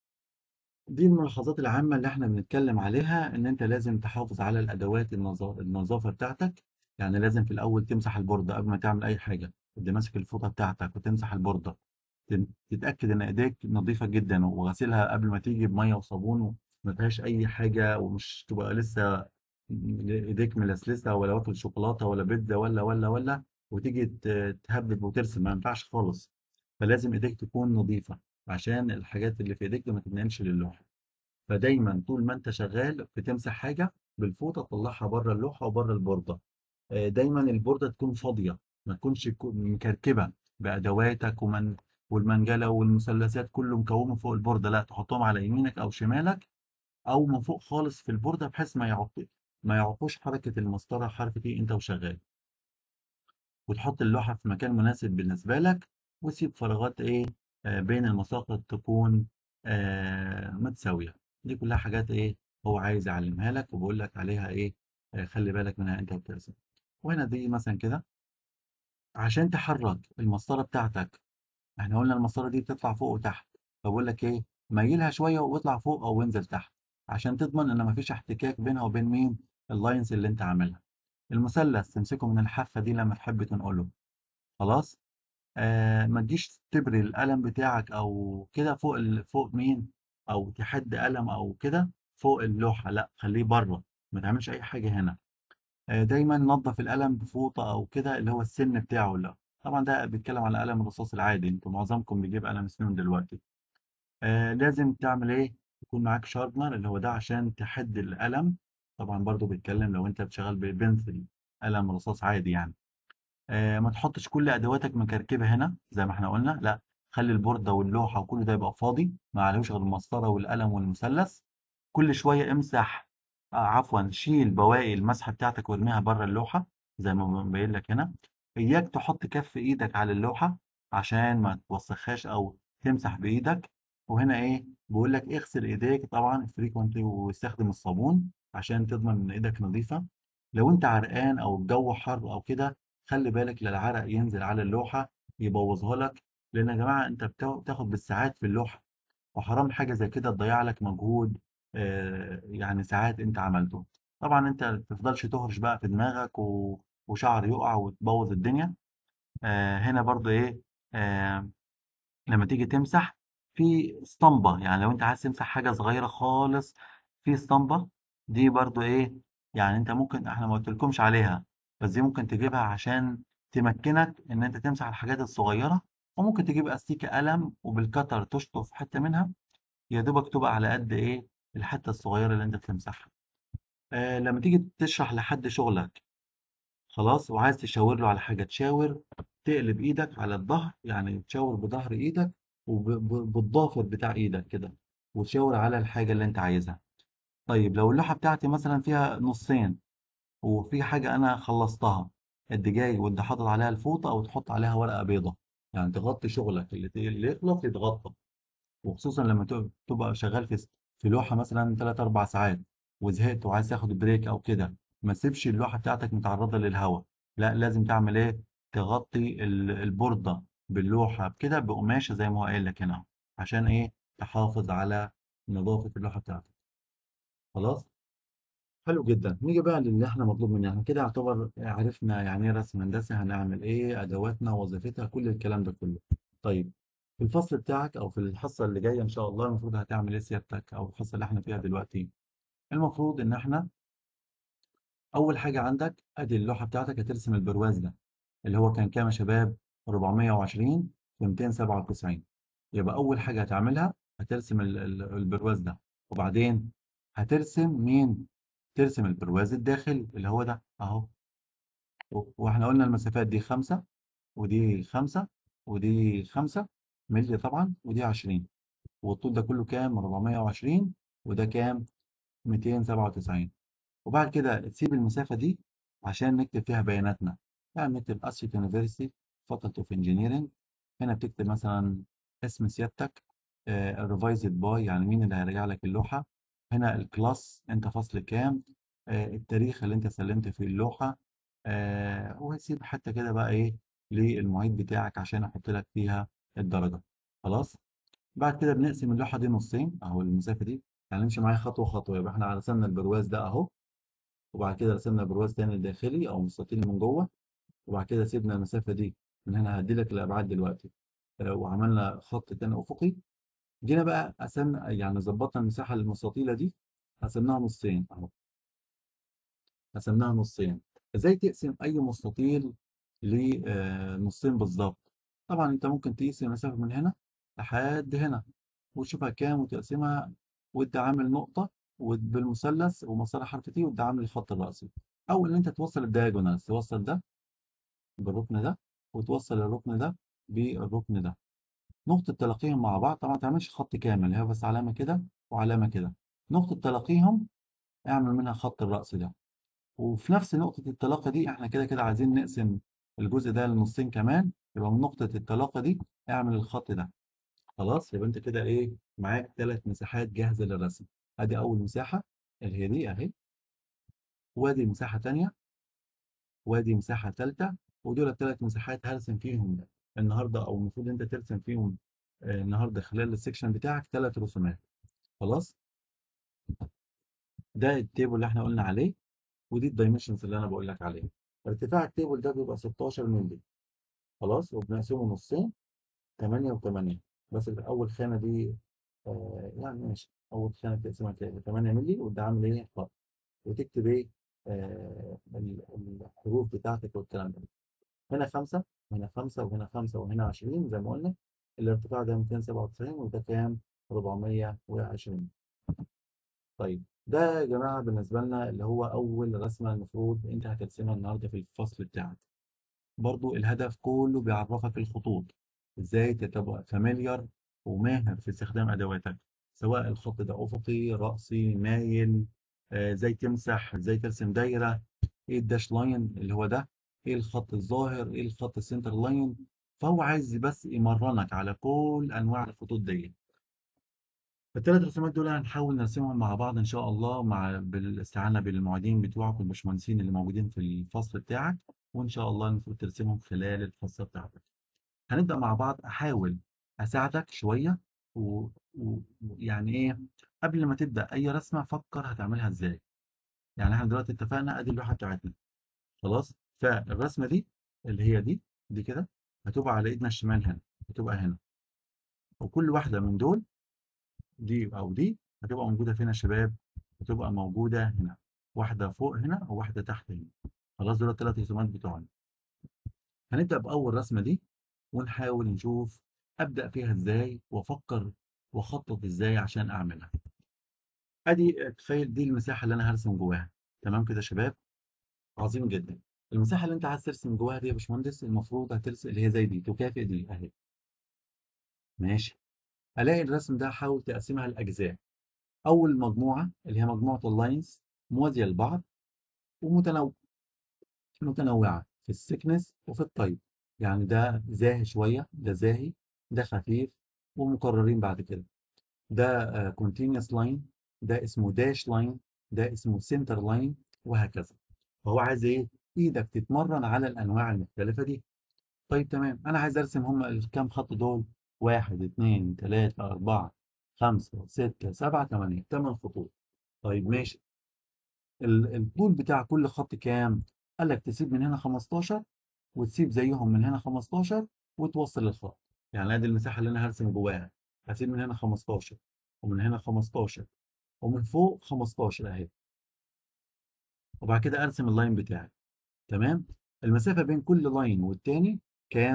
دي الملاحظات العامة اللي احنا بنتكلم عليها، ان انت لازم تحافظ على الادوات النظافة بتاعتك. يعني لازم في الاول تمسح البوردة قبل ما تعمل اي حاجة، تبقى ماسك الفوطة بتاعتك وتمسح البوردة. تتأكد ان ايديك نظيفة جدا وغسلها قبل ما تيجي بمية وصابون وما فيهاش اي حاجة، ومش تبقى لسه ايديك ملسلسة ولا واكل شوكولاتة ولا بيتزا ولا وتيجي تهبب وترسم، ما ينفعش خالص. فلازم ايديك تكون نظيفة عشان الحاجات اللي في ايديك دي ما تتنقلش للوحة. فدايما طول ما انت شغال بتمسح حاجه بالفوطه تطلعها بره اللوحه وبره البورده. دايما البورده تكون فاضيه، ما تكونش مكركبه بادواتك والمنجله والمثلثات كله مكومه فوق البورده. لا، تحطهم على يمينك او شمالك او من فوق خالص في البورده، بحيث ما يعوقوش حركه المسطره، حركه ايه انت وشغال. وتحط اللوحة في مكان مناسب بالنسبة لك، وتسيب فراغات ايه بين المساقط تكون متساوية. دي كلها حاجات ايه هو عايز يعلمها لك وبيقول لك عليها ايه، خلي بالك منها انت بترسم. وهنا دي مثلا كده عشان تحرك المسطرة بتاعتك. احنا قلنا المسطرة دي بتطلع فوق وتحت، فبقول لك ايه، ميلها شوية واطلع فوق او انزل تحت عشان تضمن ان مفيش احتكاك بينها وبين مين، اللاينز اللي انت عاملها. المثلث تمسكه من الحافة دي لما تحب تنقله. خلاص. ما تجيش تبري القلم بتاعك او كده فوق فوق مين، او تحد قلم او كده فوق اللوحه، لا خليه بره، ما تعملش اي حاجه هنا. دايما نظف القلم بفوطه او كده اللي هو السن بتاعه. لا طبعا ده بيتكلم على قلم الرصاص العادي، انتوا معظمكم بيجيب قلم سنون دلوقتي. لازم تعمل ايه، يكون معاك شاربنر اللي هو ده عشان تحد القلم. طبعا برضو بيتكلم لو انت بتشتغل ببنسل، قلم رصاص عادي يعني. ما تحطش كل ادواتك مكركبه هنا زي ما احنا قلنا، لا، خلي البورده واللوحه وكل ده يبقى فاضي، ما عليهوش غير المسطره والقلم والمثلث. كل شويه امسح، عفوا شيل بواقي المسحه بتاعتك وارميها بره اللوحه زي ما مبين لك هنا. اياك تحط كف ايدك على اللوحه عشان ما توسخهاش او تمسح بايدك. وهنا ايه بيقول لك اغسل ايديك طبعا فريكونتلي واستخدم الصابون عشان تضمن ان ايدك نظيفه. لو انت عرقان او الجو حر او كده خلي بالك لا العرق ينزل على اللوحة يبوظها لك، لأن يا جماعة أنت بتاخد بالساعات في اللوحة، وحرام حاجة زي كده تضيع لك مجهود يعني ساعات أنت عملته. طبعا أنت ما تفضلش تهرش بقى في دماغك وشعر يقع وتبوظ الدنيا. هنا برضو إيه، آه لما تيجي تمسح في اسطمبة، يعني لو انت عايز تمسح حاجة صغيرة خالص في اسطمبة. دي برضو ايه، يعني انت ممكن، احنا ما قلتلكمش عليها، بس دي ممكن تجيبها عشان تمكنك ان انت تمسح الحاجات الصغيرة. وممكن تجيب استيكة قلم وبالكتر تشطف حتة منها، يا دوبك تبقى على قد ايه الحتة الصغيرة اللي انت بتمسحها. لما تيجي تشرح لحد شغلك خلاص وعايز تشاور له على حاجة، تشاور تقلب ايدك على الظهر، يعني تشاور بظهر ايدك وبالضافر بتاع ايدك كده، وتشاور على الحاجة اللي انت عايزها. طيب لو اللوحة بتاعتي مثلا فيها نصين وفي حاجة انا خلصتها، انت جاي وانت حاطط عليها الفوطة او تحط عليها ورقة بيضة، يعني تغطي شغلك اللي يخلص يتغطى. وخصوصا لما تبقى شغال في لوحة مثلا 3 4 ساعات وزهقت وعايز تاخد بريك او كده، ما تسيبش اللوحة بتاعتك متعرضة للهواء. لا لازم تعمل ايه، تغطي البوردة باللوحة كده بقماشة زي ما هو قايل لك هنا، عشان ايه، تحافظ على نظافة اللوحة بتاعتك. خلاص. حلو جدا، نيجي بقى للي احنا مطلوب مننا. احنا كده يعتبر عرفنا يعني ايه رسم هندسي، هنعمل ايه، ادواتنا، وظيفتها، كل الكلام ده كله. طيب، في الفصل بتاعك او في الحصه اللي جايه ان شاء الله المفروض هتعمل ايه سيادتك، او الحصه اللي احنا فيها دلوقتي؟ المفروض ان احنا اول حاجه عندك ادي اللوحه بتاعتك هترسم البرواز ده اللي هو كان كام يا شباب؟ 420 في 297. يبقى أول حاجة هتعملها هترسم البرواز ده، وبعدين هترسم مين؟ ترسم البرواز الداخلي اللي هو ده أهو. واحنا قلنا المسافات دي 5 ودي 5 ودي 5 مللي طبعا، ودي 20، والطول ده كله كام؟ 420، وده كام؟ 297. وبعد كده تسيب المسافة دي عشان نكتب فيها بياناتنا. يعني نكتب أسيوط يونيفرسيتي فاكولتي اوف انجينيرنج. هنا بتكتب مثلا اسم سيادتك، الريفايزد باي يعني مين اللي هيراجع لك اللوحة. هنا الكلاس انت فصل كام، التاريخ اللي انت سلمت فيه اللوحة، وهتسيب حتى كده بقى ايه للمعيد بتاعك عشان احط لك فيها الدرجة. خلاص. بعد كده بنقسم اللوحة دي نصين اهو المسافة دي. يعني نمشي معايا خطوة خطوة. يبقى احنا رسمنا البرواز ده اهو، وبعد كده رسمنا برواز تاني داخلي او مستطيل من جوه، وبعد كده سيبنا المسافه دي. من هنا هدي لك الابعاد دلوقتي. وعملنا خط تاني افقي. جينا بقى قسمنا يعني ظبطنا المساحه المستطيله دي، قسمناها نصين اهو. قسمناها نصين. ازاي تقسم اي مستطيل لنصين بالظبط؟ طبعا انت ممكن تقيس المسافه من هنا لحد هنا وتشوفها كام وتقسمها، وانت عامل نقطه بالمثلث ومسار حرف تي، وانت عامل الخط الرأسي. او ان انت توصل الدايجونال، توصل ده بالركن ده وتوصل الركن ده بالركن ده. نقطة تلاقيهم مع بعض طبعا ما تعملش خط كامل، هي بس علامة كده وعلامة كده. نقطة تلاقيهم اعمل منها خط الرأس ده. وفي نفس نقطة التلاقي دي احنا كده كده عايزين نقسم الجزء ده لنصين كمان، يبقى من نقطة التلاقي دي اعمل الخط ده. خلاص. يبقى انت كده ايه معاك 3 مساحات جاهزة للرسم. ادي اول مساحة اللي هي دي اهي، وادي مساحة تانية، وادي مساحة تالتة. ودول ال3 مساحات هرسم فيهم النهاردة، او المفروض انت ترسم فيهم النهاردة خلال السكشن بتاعك 3 رسومات. خلاص. ده التيبل اللي احنا قلنا عليه، ودي الدايمنشنز اللي انا بقول لك عليها. ارتفاع التيبل ده بيبقى 16 مللي. خلاص. وبنقسمه نصين 8 و8. بس اول خانه دي يعني ماشي، اول خانه بتقسمها كده 8 مللي، وده عامل ايه خط، وتكتب ايه الحروف بتاعتك والكلام ده. هنا 5، هنا 5، وهنا 5، وهنا 20 زي ما قلنا. الارتفاع ده 297، وده كام؟ 420. طيب ده يا جماعة بالنسبة لنا اللي هو أول رسمة المفروض أنت هترسمها النهاردة في الفصل بتاعك. برضو الهدف كله بيعرفك الخطوط، إزاي تبقى فاميليار وماهر في استخدام أدواتك، سواء الخط ده أفقي رأسي مايل، إزاي تمسح، إزاي ترسم دايرة، إيه الداش لاين اللي هو ده، إيه الخط الظاهر، إيه الخط السنتر لاين. فهو عايز بس يمرنك على كل أنواع الخطوط دي. ال3 رسومات دول هنحاول نرسمهم مع بعض إن شاء الله، بالاستعانة بالمعيدين بتوعك والباشمهندسين اللي موجودين في الفصل بتاعك. وإن شاء الله المفروض ترسمهم خلال الحصة بتاعتك. هنبدأ مع بعض. أحاول أساعدك شوية ويعني إيه، قبل ما تبدأ أي رسمة فكر هتعملها إزاي. يعني إحنا دلوقتي اتفقنا أدي اللوحة بتاعتنا. خلاص. فالرسمة دي اللي هي دي كده هتبقى على إيدنا الشمال هنا، هتبقى هنا. وكل واحدة من دول، دي او دي، هتبقى موجوده فين يا شباب؟ هتبقى موجوده هنا، واحده فوق هنا وواحده تحت هنا. خلاص. دول ال3 رسومات بتوعنا. هنبدا باول رسمه دي، ونحاول نشوف ابدا فيها ازاي، وافكر واخطط ازاي عشان اعملها. ادي تخيل دي المساحه اللي انا هرسم جواها. تمام كده يا شباب؟ عظيم جدا. المساحه اللي انت عايز ترسم جواها دي يا باشمهندس المفروض هترسم اللي هي زي دي، تكافئ دي اهي. ماشي. الاقي الرسم ده حاول تقسمها لاجزاء. أول مجموعة اللي هي مجموعة اللاينز موازية لبعض ومتنوعة في السكنس وفي الطيب. يعني ده زاهي شوية، ده زاهي، ده خفيف، ومكررين بعد كده. ده كونتينوس لاين، ده اسمه داش لاين، ده اسمه سنتر لاين، وهكذا. فهو عايز ايه؟ ايدك تتمرن على الانواع المختلفة دي. طيب تمام. انا عايز ارسم هم الكام خط دول؟ 1 2 3 4 5 6 7 8، 8 خطوط. طيب ماشي. الطول بتاع كل خط كام؟ قال لك تسيب من هنا 15، وتسيب زيهم من هنا 15، وتوصل الخط. يعني ادي المساحه اللي انا هرسم جواها. هسيب من هنا 15، ومن هنا 15، ومن فوق 15 اهي. وبعد كده ارسم اللاين بتاعي. تمام. المسافه بين كل لاين والتاني كام؟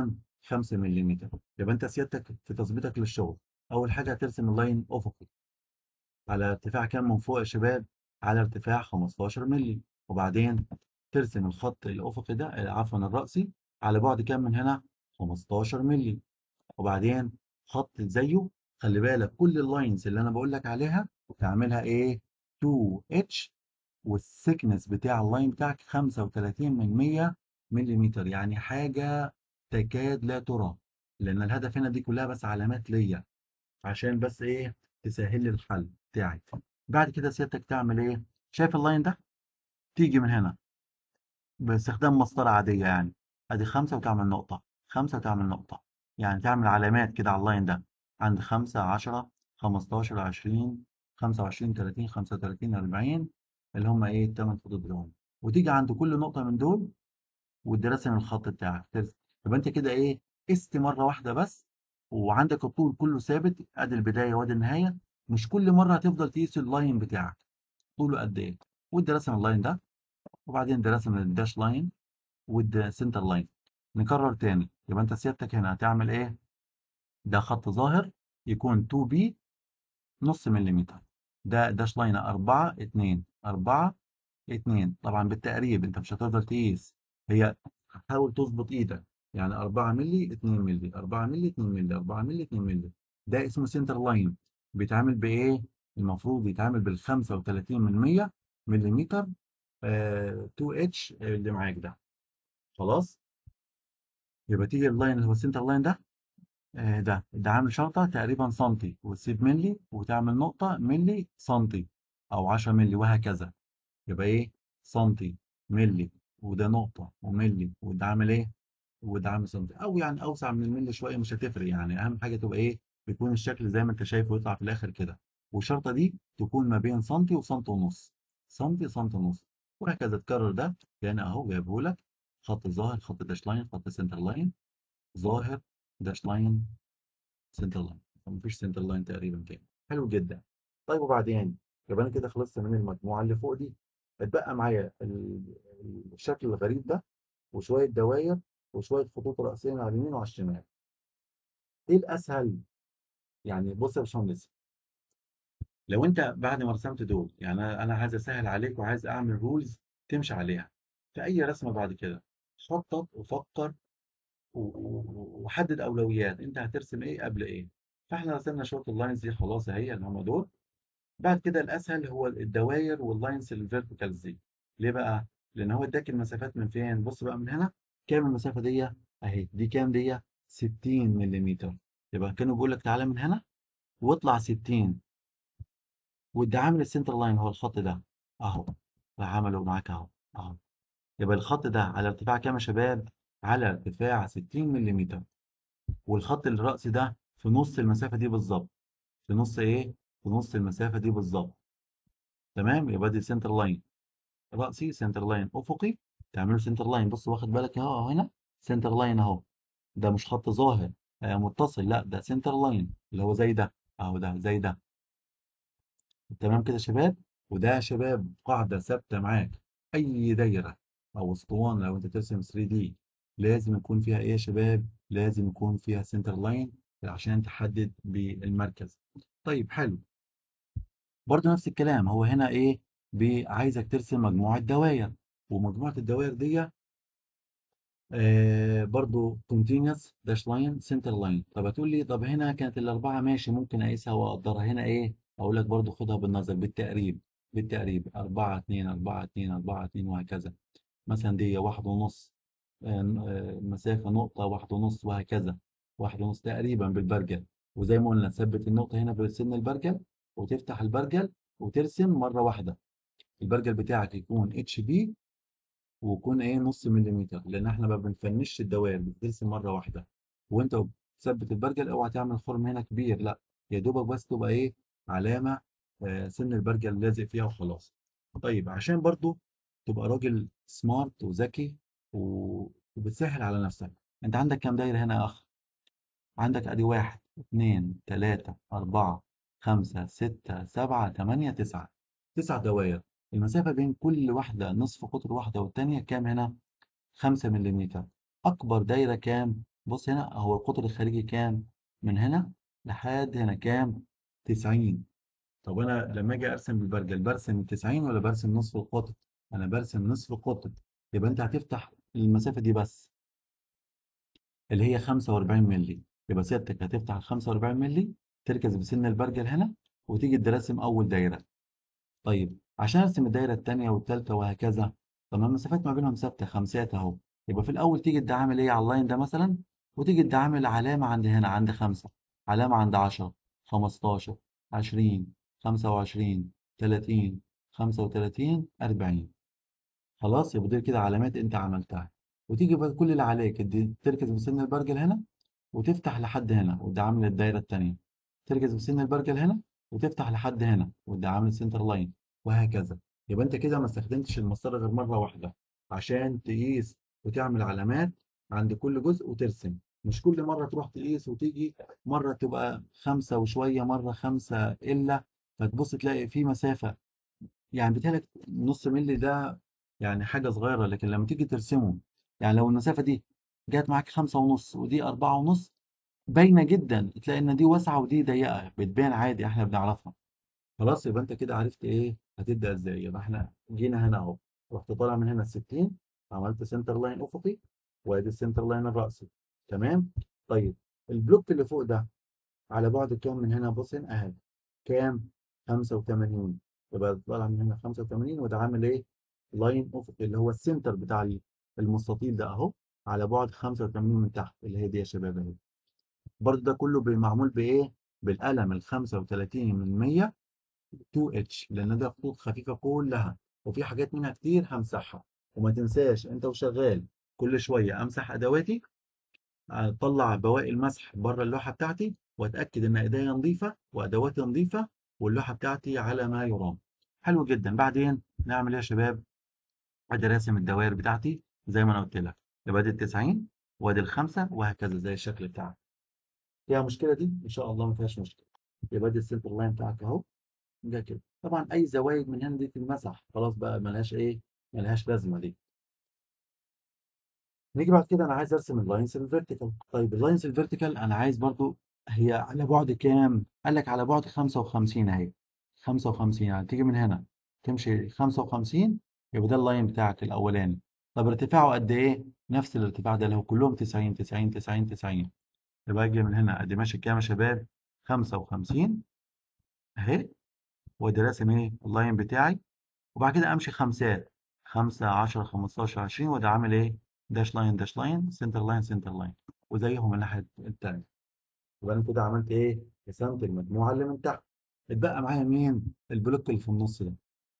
5 ملم. يبقى انت سيادتك في تظبيطك للشغل، اول حاجه هترسم اللاين افقي على ارتفاع كام من فوق يا شباب؟ على ارتفاع 15 مللي. وبعدين ترسم الخط الافقي ده عفوا الرأسي على بعد كام من هنا؟ 15 مللي. وبعدين خط زيه، خلي بالك كل اللاينز اللي انا بقول لك عليها تعملها ايه؟ 2 اتش، والسكنس بتاع اللاين بتاعك 35 من 100 ملم، يعني حاجه تكاد لا ترى، لان الهدف هنا دي كلها بس علامات ليا عشان بس ايه؟ تسهل لي الحل بتاعي. بعد كده سيادتك تعمل ايه؟ شايف اللاين ده؟ تيجي من هنا باستخدام مسطرة عادية يعني، ادي 5 وتعمل نقطة، 5 وتعمل نقطة، يعني تعمل علامات كده على اللاين ده عند 5 10 15 20 25 30 35 40 اللي هم ايه الثمان خطوط دول، وتيجي عند كل نقطة من دول وتدي راسم الخط بتاعك ترسم. يبقى انت كده ايه؟ قست مرة واحدة بس، وعندك الطول كله ثابت، ادي البداية وادي النهاية. مش كل مرة هتفضل تقيس اللاين بتاعك طوله قد ايه، وادي راسم اللاين ده، وبعدين ده راسم الداش لاين والسنتر لاين. نكرر تاني، يبقى انت سيادتك هنا هتعمل ايه؟ ده خط ظاهر يكون 2 بي نص مليمتر، ده داش لاين 4 2 4 2. طبعا بالتقريب انت مش هتقدر تقيس، هي حاول تظبط ايدك، يعني 4 مللي 2 مللي 4 مللي 2 مللي 4 مللي 2 مللي. ده اسمه سنتر لاين. بيتعامل بايه؟ المفروض يتعامل بال 35 من 100 مليمتر 2 اتش اللي معاك ده. خلاص. يبقى تيجي اللاين اللي هو السنتر لاين ده، ده عامل شرطة تقريبا سنتي، وتسيب ملي وتعمل نقطة ملي سنتي أو 10 ملي وهكذا. يبقى إيه؟ سنتي ملي، وده نقطة وملي، وده عامل إيه؟ وده عامل سنتي، أو يعني أوسع من الملي شوية مش هتفرق، يعني أهم حاجة تبقى إيه؟ بيكون الشكل زي ما أنت شايفه ويطلع في الآخر كده. والشرطة دي تكون ما بين سنتي وسنتي ونص، سنتي سنتي ونص، وهكذا تكرر ده. يعني أهو جايبه لك خط ظاهر، خط داش لاين، خط سنتر لاين، ظاهر، داش لاين، سنتر لاين. مفيش سنتر لاين تقريبا كده. حلو جدا. طيب وبعدين، يبقى انا كده خلصت من المجموعه اللي فوق دي. اتبقى معايا الشكل الغريب ده، وشويه دواير، وشويه خطوط رأسيه على اليمين وعلى الشمال. ايه الاسهل؟ يعني بص يا باشمهندس، لو انت بعد ما رسمت دول، يعني انا عايز اسهل عليك وعايز اعمل رولز تمشي عليها في اي رسمه بعد كده. خطط وفكر وحدد اولويات، انت هترسم ايه قبل ايه. فاحنا رسمنا شويه اللاينز دي خلاص اهي اللي هم دول. بعد كده الاسهل هو الدوائر واللاينز الفيرتيكالز دي. ليه بقى؟ لان هو اداك المسافات من فين. بص بقى من هنا كام المسافه دي اهي، دي كام دي؟ 60 ملم. يبقى كانوا بيقول لك تعالى من هنا واطلع 60، وده عامل السنتر لاين هو الخط ده اهو، راح عمله معاك اهو اهو. يبقى الخط ده على ارتفاع كام يا شباب؟ على ارتفاع 60 ملم. والخط الرأسي ده في نص المسافة دي بالظبط، في نص ايه؟ في نص المسافة دي بالظبط. تمام. يبقى دي سنتر لاين رأسي، سنتر لاين أفقي، تعملوا سنتر لاين. بص واخد بالك اهو هنا سنتر لاين اهو، ده مش خط ظاهر متصل، لا ده سنتر لاين اللي هو زي ده اهو، ده زي ده. تمام كده يا شباب. وده يا شباب قاعدة ثابتة معاك، أي دايرة أو اسطوانة لو أنت ترسم 3 دي لازم يكون فيها إيه يا شباب؟ لازم يكون فيها سنتر لاين عشان تحدد بالمركز. طيب حلو. برضه نفس الكلام، هو هنا إيه؟ عايزك ترسم مجموعة دوائر، ومجموعة الدوائر دي برضو كونتينوس داش لاين سنتر لاين. طب هتقول لي طب هنا كانت الاربعه ماشي ممكن اقيسها واقدرها، هنا ايه؟ اقول لك برضو خدها بالنظر بالتقريب، بالتقريب 4 2 4 2 4 2 وهكذا. مثلا دي واحد ونص، مسافه نقطه واحد ونص وهكذا، واحد ونص تقريبا بالبرجل. وزي ما قلنا تثبت النقطه هنا بسن البرجل، وتفتح البرجل وترسم مره واحده. البرجل بتاعك يكون اتش بي، ويكون ايه نص مليمتر، لان احنا ما بنفنش الدوائر، بترسم مره واحده. وانت بتثبت البرجل اوعى تعمل خرم هنا كبير، لا، يا دوبك بس تبقى ايه؟ علامه سن البرجل لازق فيها وخلاص. طيب عشان برضو تبقى راجل سمارت وذكي وبتسهل على نفسك، انت عندك كام دايره هنا يا اخ؟ عندك ادي واحد اتنين تلاته اربعه خمسه سته سبعه تمانيه تسعه، تسع دوائر. المسافه بين كل واحده نصف قطر واحده والتانيه كام هنا؟ 5 ملم. أكبر دايرة كام؟ بص هنا هو القطر الخارجي كام؟ من هنا لحد هنا كام؟ 90. طب انا لما اجي ارسم البرجل برسم 90 ولا برسم نصف القطر؟ انا برسم نصف القطر. يبقى انت هتفتح المسافه دي بس، اللي هي 45 مللي. يبقى سيادتك هتفتح ال 45 مللي، تركز بسن البرجل هنا، وتيجي ترسم اول دايره. طيب عشان ارسم الدايره الثانيه والثالثه وهكذا، طب ما المسافات ما بينهم ثابته خمسات اهو. يبقى في الاول تيجي تدي عامل ايه على اللاين ده مثلا، وتيجي تدي عامل علامه عند هنا عند 5، علامه عند 10، 15، 20، 25، 30، 35، 40. خلاص يبقى دي كده علامات انت عملتها. وتيجي بقى كل اللي عليك تركز بسن البرجل هنا، وتفتح لحد هنا وده عامل الدايره الثانيه. تركز بسن البرجل هنا، وتفتح لحد هنا وده عامل سنتر لاين، وهكذا. يبقى انت كده ما استخدمتش المسطره غير مره واحده عشان تقيس وتعمل علامات عند كل جزء وترسم. مش كل مره تروح تقيس وتيجي مره تبقى خمسة وشويه، مره خمسة الا، فتبص تلاقي في مسافه. يعني بيتهيألك نص مللي ده يعني حاجة صغيرة، لكن لما تيجي ترسمه، يعني لو المسافة دي جات معاك 5.5 ودي 4.5، باينة جدا، تلاقي إن دي واسعة ودي ضيقة، بتبان عادي، إحنا بنعرفها. خلاص يبقى أنت كده عرفت إيه هتبدأ إزاي. يبقى إحنا جينا هنا أهو، رحت طالع من هنا ال 60، عملت سنتر لاين أفقي، وأدي السنتر لاين الرأسي. تمام. طيب البلوك اللي فوق ده على بعد كام من هنا؟ بص هنا اهي كام؟ 85. يبقى طالع من هنا 85، وده عامل ايه؟ لاين افقي اللي هو السنتر بتاع المستطيل ده اهو، على بعد 85 من تحت، اللي هي دي يا شباب اهي. برضه ده كله معمول بايه؟ بالقلم ال 35 من 100 2 اتش، لان ده خطوط خفيفه كلها، وفي حاجات منها كتير همسحها. وما تنساش انت وشغال كل شويه امسح ادواتي، اطلع بواقي المسح بره اللوحه بتاعتي، واتاكد ان ايديا نظيفه وادواتي نظيفه واللوحه بتاعتي على ما يرام. حلو جدا. بعدين نعمل ايه يا شباب؟ ادي راسم الدوائر بتاعتي زي ما انا قلت لك. يبقى دي ال 90 وادي الخمسه وهكذا زي الشكل بتاعك. فيها مشكله دي؟ ان شاء الله ما فيهاش مشكله. يبقى دي السنتر لاين بتاعك اهو، ده كده. طبعا اي زوايد من هنا دي تتمسح خلاص بقى، ملهاش ايه، ملهاش لازمه دي. نيجي بعد كده، انا عايز ارسم اللاينز الفيرتيكال. طيب اللاينز الفيرتيكال انا عايز برضو، هي على بعد كام؟ قال لك على بعد 55 اهي. 55 يعني تيجي من هنا تمشي 55، يبقى ده اللاين بتاعك الاولاني. طب ارتفاعه قد ايه؟ نفس الارتفاع ده اللي هو كلهم 90 90 90 90. يبقى اجي من هنا ادي ماشي كام يا شباب؟ 55 اهي، وادي راسم ايه اللاين بتاعي. وبعد كده امشي خمسات، 5 10 15 20، وده عامل ايه؟ داش لاين داش لاين سنتر لاين سنتر لاين، وزيهم الناحيه التانيه. يبقى انا كده عملت ايه؟ رسمت المجموعه اللي من تحت. اتبقى معايا مين؟ البلوك اللي في النص ده.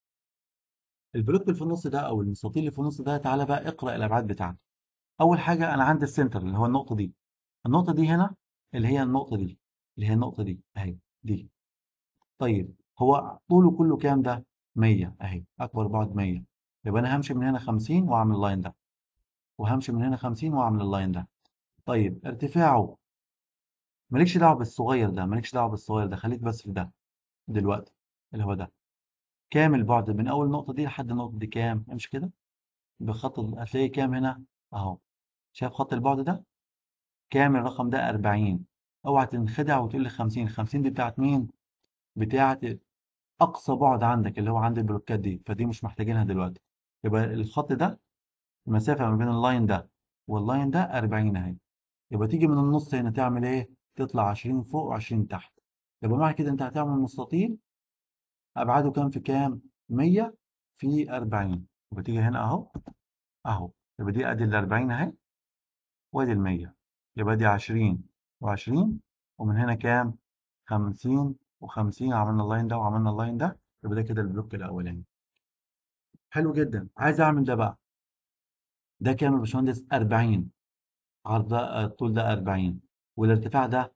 البلوك اللي في النص ده او المستطيل اللي في النص ده، تعالى بقى اقرا الابعاد بتاعته. اول حاجه انا عندي السنتر اللي هو النقطه دي. النقطه دي هنا اللي هي النقطه دي، اللي هي النقطه دي اهي دي. طيب هو طوله كله كام ده؟ 100 اهي، اكبر بعد 100. يبقى انا همشي من هنا 50 واعمل اللاين ده، وهمشي من هنا 50 واعمل اللاين ده. طيب ارتفاعه، مالكش دعوه بالصغير ده، مالكش دعوه بالصغير ده، خليك بس في ده دلوقتي، اللي هو ده. كام البعد من اول نقطه دي لحد النقطه دي؟ كام؟ امشي كده بخط هتلاقي كام هنا اهو. شايف خط البعد ده؟ كام الرقم ده؟ 40. اوعى تنخدع وتقول لي 50. 50 دي بتاعت مين؟ بتاعت اقصى بعد عندك اللي هو عند البلوكات دي، فدي مش محتاجينها دلوقتي. يبقى الخط ده، المسافه ما بين اللاين ده واللاين ده 40 اهي. يبقى تيجي من النص هنا تعمل ايه؟ تطلع 20 فوق و20 تحت. يبقى معنى كده انت هتعمل مستطيل ابعاده كام في كام؟ 100 في 40. يبقى تيجي هنا اهو، اهو. يبقى دي ادي ال 40 اهي، وادي ال 100. يبقى دي 20 و20، ومن هنا كام؟ 50 و50. عملنا اللاين ده وعملنا اللاين ده. يبقى ده كده البلوك الاولاني. حلو جدا. عايز اعمل ده بقى. ده كام يا باشمهندس؟ 40. عرض ده الطول ده 40، والارتفاع ده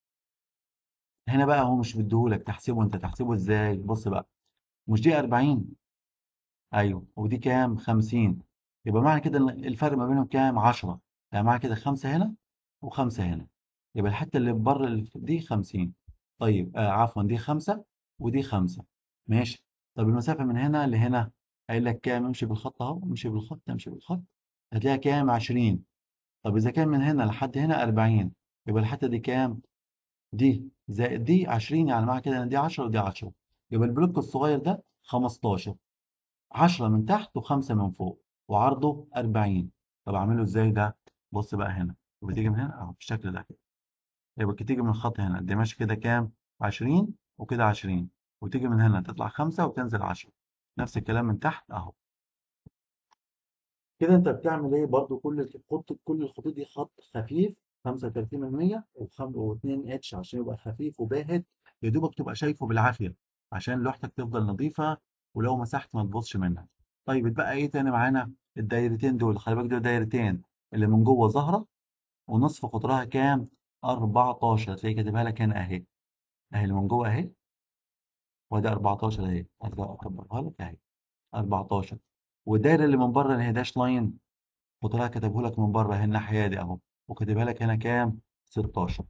هنا بقى هو مش مديهولك تحسبه. انت تحسبه ازاي؟ بص بقى، مش دي 40؟ ايوه. ودي كام؟ 50. يبقى معنى كده ان الفرق ما بينهم كام؟ 10. يعني معنى كده 5 هنا و5 هنا. يبقى الحته اللي بره دي 50. طيب عفوا، دي 5 ودي 5. ماشي. طب المسافه من هنا لهنا قايل لك كام؟ امشي بالخط اهو، امشي بالخط، امشي بالخط، هتلاقيها كام؟ 20. طب اذا كان من هنا لحد هنا 40، يبقى الحته دي كام؟ دي زائد دي 20، يعني معنى كده ان دي 10 ودي 10. يبقى البلوك الصغير ده 15، 10 من تحت و5 من فوق، وعرضه 40. طب اعمله ازاي ده؟ بص بقى هنا، بتيجي من هنا اهو بالشكل ده كده. يبقى تيجي من الخط هنا دي ماشي كده كام؟ 20 وكده 20، وتيجي من هنا تطلع 5 وتنزل 10. نفس الكلام من تحت اهو. كده انت بتعمل ايه برضو؟ كل الخطوط دي خط خفيف 35% و2 اتش عشان يبقى خفيف وباهت، يا دوبك تبقى شايفه بالعافيه عشان لوحتك تفضل نظيفه، ولو مسحت ما تبصش منها. طيب اتبقى ايه تاني معانا؟ الدايرتين دول، خلي بالك دول دايرتين اللي من جوه ظاهره، ونصف قطرها كام؟ 14. هتلاقي كاتبها لك هنا اهي، اهي اللي من جوه اهي، وادي 14 اهي، ارجع اكبرها لك اهي 14. والدايره اللي من بره اللي هي داش لاين، وطلع كاتبه لك من بره هنا الناحيه دي اهو، وكاتبها لك هنا كام؟ 16.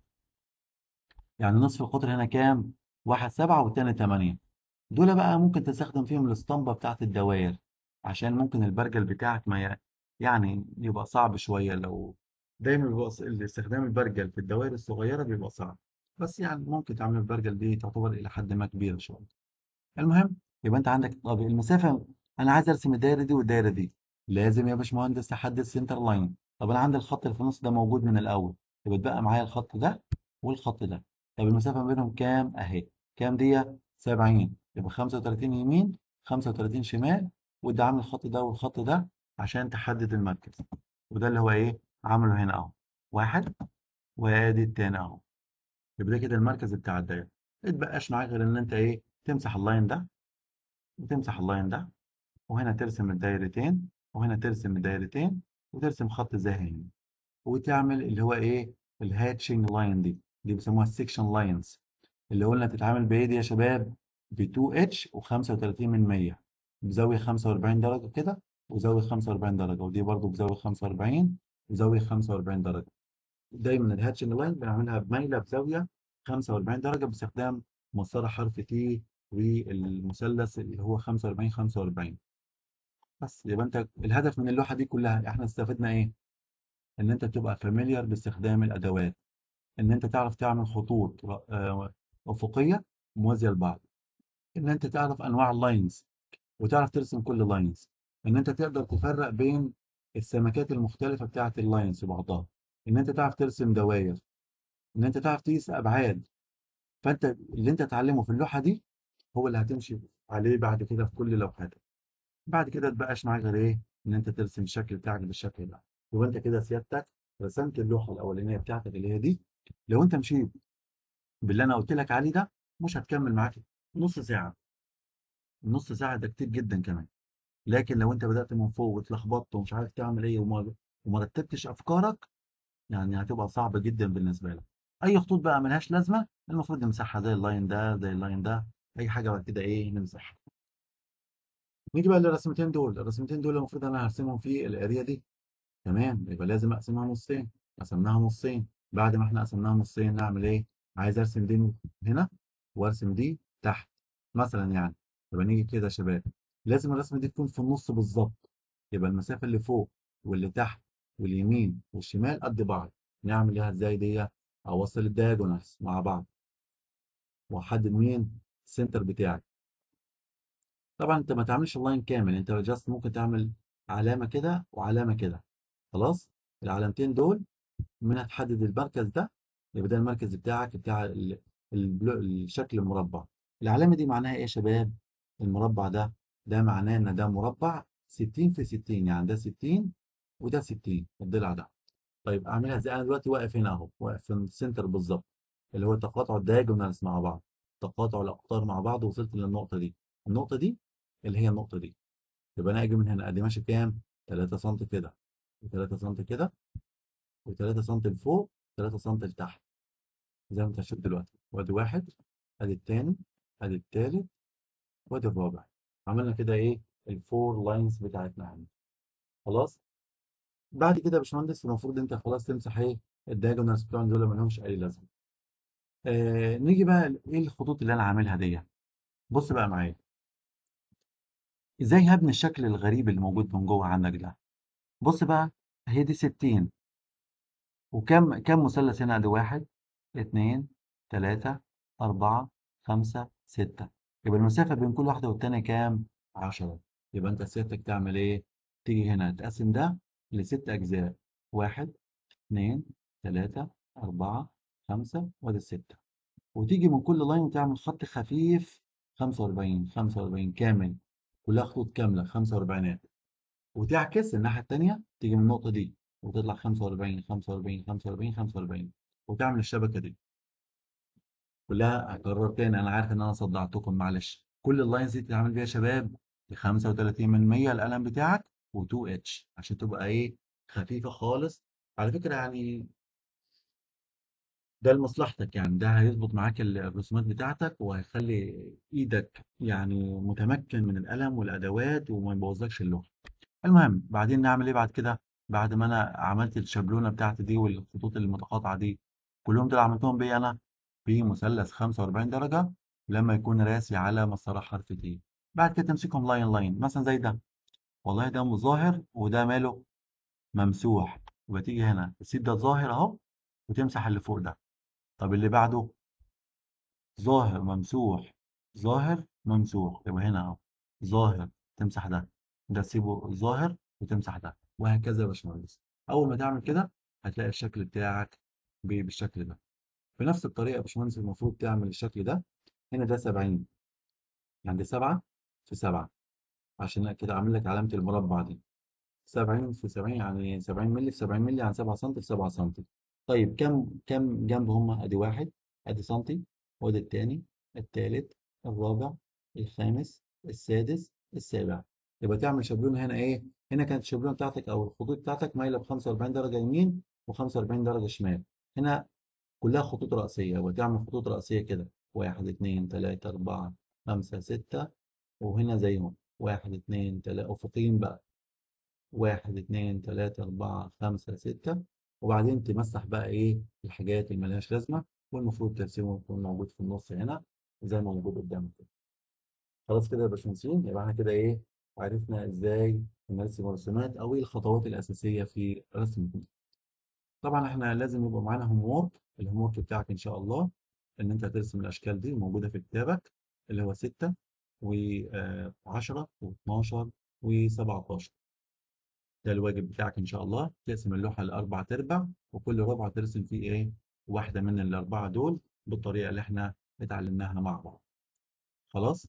يعني نصف القطر هنا كام؟ واحد 7 والتاني 8. دول بقى ممكن تستخدم فيهم الاسطمبة بتاعت الدوائر، عشان ممكن البرجل بتاعك ما يعني يبقى صعب شوية. لو دايما بيبقى استخدام البرجل في الدوائر الصغيرة بيبقى صعب، بس يعني ممكن تعمل البرجل دي تعتبر إلى حد ما كبيرة شوية. المهم، يبقى انت عندك طب المسافه، انا عايز ارسم الدايره دي والدايره دي، لازم يا باشمهندس تحدد سنتر لاين. طب انا عندي الخط اللي في النص ده موجود من الاول، يبقى اتبقى معايا الخط ده والخط ده. طب المسافه ما بينهم كام؟ اهي كام دي؟ 70. يبقى 35 يمين 35 شمال، وده عامل الخط ده والخط ده عشان تحدد المركز. وده اللي هو ايه عامله هنا اهو، واحد، وادي التاني اهو. يبقى ده كده المركز بتاع الدايره. اتبقاش معاك غير ان انت ايه تمسح اللاين ده وتمسح اللاين ده، وهنا ترسم الدايرتين، وهنا ترسم الدايرتين، وترسم خط زاهي، وتعمل اللي هو ايه الهاتشنج لاين دي بيسموها السكشن لاينز، اللي قلنا تتعامل بايه دي يا شباب؟ ب 2 اتش و35 من 100، بزاويه 45 درجه كده، وزاويه 45 درجه، ودي برضو بزاويه 45 وزاويه 45 درجه. دايما الهاتشنج لاين بنعملها بميله بزاويه 45 درجه باستخدام مسطره حرف تي والمثلث اللي هو 45 45. بس يبقى انت الهدف من اللوحه دي كلها احنا استفدنا ايه؟ ان انت تبقى فاميليار باستخدام الادوات، ان انت تعرف تعمل خطوط افقيه موازيه لبعض، ان انت تعرف انواع اللاينز وتعرف ترسم كل لاينز، ان انت تقدر تفرق بين السمكات المختلفه بتاعه اللاينز وبعضها، ان انت تعرف ترسم دوائر، ان انت تعرف تقيس ابعاد. فانت اللي انت تتعلمه في اللوحه دي هو اللي هتمشي عليه بعد كده في كل لوحاتك. بعد كده تبقاش معاك غير ايه؟ ان انت ترسم الشكل بتاعك بالشكل ده. يبقى انت كده سيادتك رسمت اللوحه الاولانيه بتاعتك اللي هي دي. لو انت مشيت باللي انا قلت لك عليه ده مش هتكمل معاك نص ساعه. نص ساعه ده كتير جدا كمان. لكن لو انت بدات من فوق واتلخبطت ومش عارف تعمل ايه وما رتبتش افكارك، يعني هتبقى صعبه جدا بالنسبه لك. اي خطوط بقى ملهاش لازمه المفروض نمسحها، زي اللاين ده زي اللاين ده، اي حاجه بعد كده ايه نمسحها. نيجي بقى للرسمتين دول. الرسمتين دول المفروض انا هرسمهم في الاريا دي. تمام، يبقى لازم اقسمها نصين. قسمناها نصين، بعد ما احنا قسمناها نصين نعمل ايه؟ عايز ارسم دي هنا وارسم دي تحت مثلا يعني. يبقى نيجي كده يا شباب، لازم الرسمه دي تكون في النص بالظبط، يبقى المسافه اللي فوق واللي تحت واليمين والشمال قد بعض. نعمل ايه ازاي دي؟ اوصل الدايجونالز مع بعض، واحدد مين السنتر بتاعي. طبعا انت ما تعملش اللاين كامل، انت جاست ممكن تعمل علامه كده وعلامه كده. خلاص، العلامتين دول من هتحدد المركز ده، يبقى ده المركز بتاعك بتاع الشكل المربع. العلامة دي معناها ايه يا شباب؟ المربع ده، ده معناه ان ده مربع 60 في 60، يعني ده 60 وده 60 الضلع ده. طيب اعملها ازاي؟ انا دلوقتي واقف هنا اهو، واقف في السنتر بالظبط، اللي هو تقاطع الدايجونالز مع بعض، تقاطع الاقطار مع بعض، وصلت للنقطة دي. النقطة دي اللي هي النقطة دي. يبقى انا اجي من هنا ادي ماشي كام؟ 3 سم كده، و3 سم كده، و3 سم لفوق، 3 سم لتحت، زي ما انت هتشوف دلوقتي. وادي واحد، ادي التاني، ادي التالت، وادي الرابع. عملنا كده ايه؟ الفور لاينز بتاعتنا يعني. خلاص. بعد كده يا باشمهندس المفروض انت خلاص تمسح ايه؟ الدايجونالز بتوعنا دول ما لهمش اي لازمه. نيجي بقى ايه الخطوط اللي انا عاملها دي. بص بقى معايا، ازاي هبني الشكل الغريب اللي موجود من جوه عندك ده. بص بقى، هي دي 60، وكم مثلث هنا؟ ادي واحد، اتنين، تلاتة، أربعة، خمسة، ستة. يبقى المسافة بين كل واحدة والتانية كام؟ 10. يبقى أنت سيادتك تعمل إيه؟ تيجي هنا تقسم ده لست أجزاء. واحد، اتنين، تلاتة، أربعة، خمسة، وادي الستة. وتيجي من كل لاين وتعمل خط خفيف 45 45 كامل، كلها خطوط كاملة 45. وتعكس الناحية التانية، تيجي من النقطة دي وتطلع 45 45 45 45، وتعمل الشبكة دي كلها. هكرر تاني، أنا عارف إن أنا صدعتكم، معلش. كل اللاينز دي تتعمل بيها يا شباب ب 35% القلم بتاعك و2 اتش عشان تبقى إيه؟ خفيفة خالص. على فكرة يعني ده لمصلحتك، يعني ده هيظبط معاك الرسومات بتاعتك، وهيخلي ايدك يعني متمكن من القلم والادوات وما يبوظلكش اللوحه. المهم بعدين نعمل ايه بعد كده؟ بعد ما انا عملت الشابلونه بتاعتي دي والخطوط المتقاطعه دي كلهم دول عملتهم بيه انا بمثلث 45 درجه لما يكون راسي على مسطره حرف تي. بعد كده تمسكهم لاين لاين مثلا زي ده. والله ده ظاهر وده ماله ممسوح، يبقى تيجي هنا تسيب ده ظاهر اهو وتمسح اللي فوق ده. طب اللي بعده ظاهر ممسوح، ظاهر ممسوح، يبقى هنا اهو ظاهر تمسح ده، ده تسيبه ظاهر وتمسح ده، وهكذا يا باشمهندس. اول ما تعمل كده هتلاقي الشكل بتاعك بالشكل ده. بنفس الطريقه يا باشمهندس المفروض تعمل الشكل ده. هنا ده 70، عند 7 في 7، عشان كده عامل لك علامه المربع دي. 70 في 70 يعني 70 مللي في 70 مللي، يعني 7 سم في 7 سم. طيب كم جنب هما؟ ادي واحد، ادي سنتي، وادي التاني، التالت، الرابع، الخامس، السادس، السابع. يبقى تعمل شابلون هنا ايه؟ هنا كانت الشابلون بتاعتك او الخطوط بتاعتك مايله ب 45 درجه يمين و45 درجه شمال. هنا كلها خطوط رأسية، وتعمل خطوط رأسية كده. واحد، اتنين، تلاتة، أربعة، خمسة، ستة. وهنا زيهم واحد، اتنين، تلاتة، أفقيين بقى. واحد، اتنين، تلاتة، أربعة، خمسة، ستة. وبعدين تمسح بقى إيه الحاجات اللي ملهاش لازمة، والمفروض ترسمه يكون موجود في النص هنا زي ما موجود قدامك كده. خلاص كده يا باشمهندسين، يبقى احنا كده إيه؟ عرفنا إزاي نرسم رسومات أو إيه الخطوات الأساسية في رسم الكود. طبعا احنا لازم يبقى معانا هوم وورك. الهوم وورك بتاعك إن شاء الله إن أنت هترسم الأشكال دي موجودة في كتابك، اللي هو 6 و10 و12 و17. ده الواجب بتاعك ان شاء الله. تقسم اللوحه لاربع ارباع، وكل ربع ترسم فيه ايه؟ واحده من الاربعه دول بالطريقه اللي احنا اتعلمناها مع بعض. خلاص.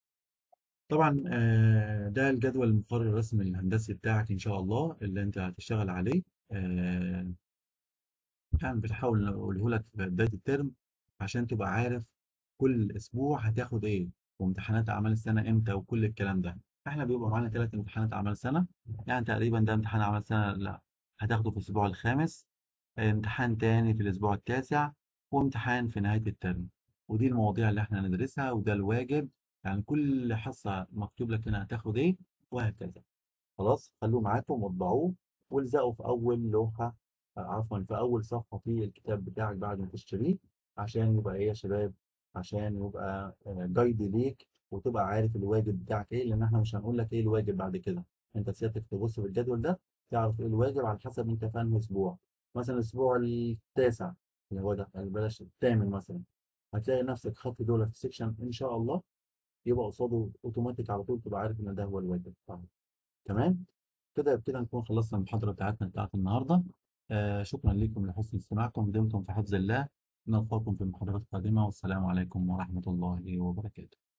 طبعا ده الجدول المقرر الرسمي الهندسي بتاعك ان شاء الله اللي انت هتشتغل عليه. آه، يعني بنحاول نقوله لك في بدايه الترم عشان تبقى عارف كل اسبوع هتاخد ايه، وامتحانات اعمال السنه امتى، وكل الكلام ده. احنا بيبقى معانا 3 امتحانات اعمال سنه، يعني تقريبا ده امتحان اعمال سنه لا هتاخده في الاسبوع الخامس، امتحان تاني في الاسبوع التاسع، وامتحان في نهايه الترم. ودي المواضيع اللي احنا هندرسها وده الواجب. يعني كل حصه مكتوب لك هنا هتاخد ايه، وهكذا. خلاص خلوه معاكم واطبعوه والزقوا في اول لوحه، عفوا في اول صفحه في الكتاب بتاعك بعد ما تشتريه، عشان يبقى ايه يا شباب؟ عشان يبقى جايد ليك وتبقى عارف الواجب بتاعك ايه، لان احنا مش هنقول لك ايه الواجب بعد كده. انت سيادتك تبص في الجدول ده تعرف ايه الواجب على حسب انت في انهي اسبوع. مثلا الاسبوع التاسع اللي هو ده بلاش الثامن مثلا، هتلاقي نفسك خدت دول في سيكشن ان شاء الله، يبقى قصاده اوتوماتيك على طول تبقى عارف ان ده هو الواجب. تمام. كده بكده نكون خلصنا المحاضرة بتاعتنا بتاعت النهاردة. شكرا لكم لحسن استماعكم، دمتم في حفظ الله. نلقاكم في المحاضرات القادمة، والسلام عليكم ورحمة الله وبركاته.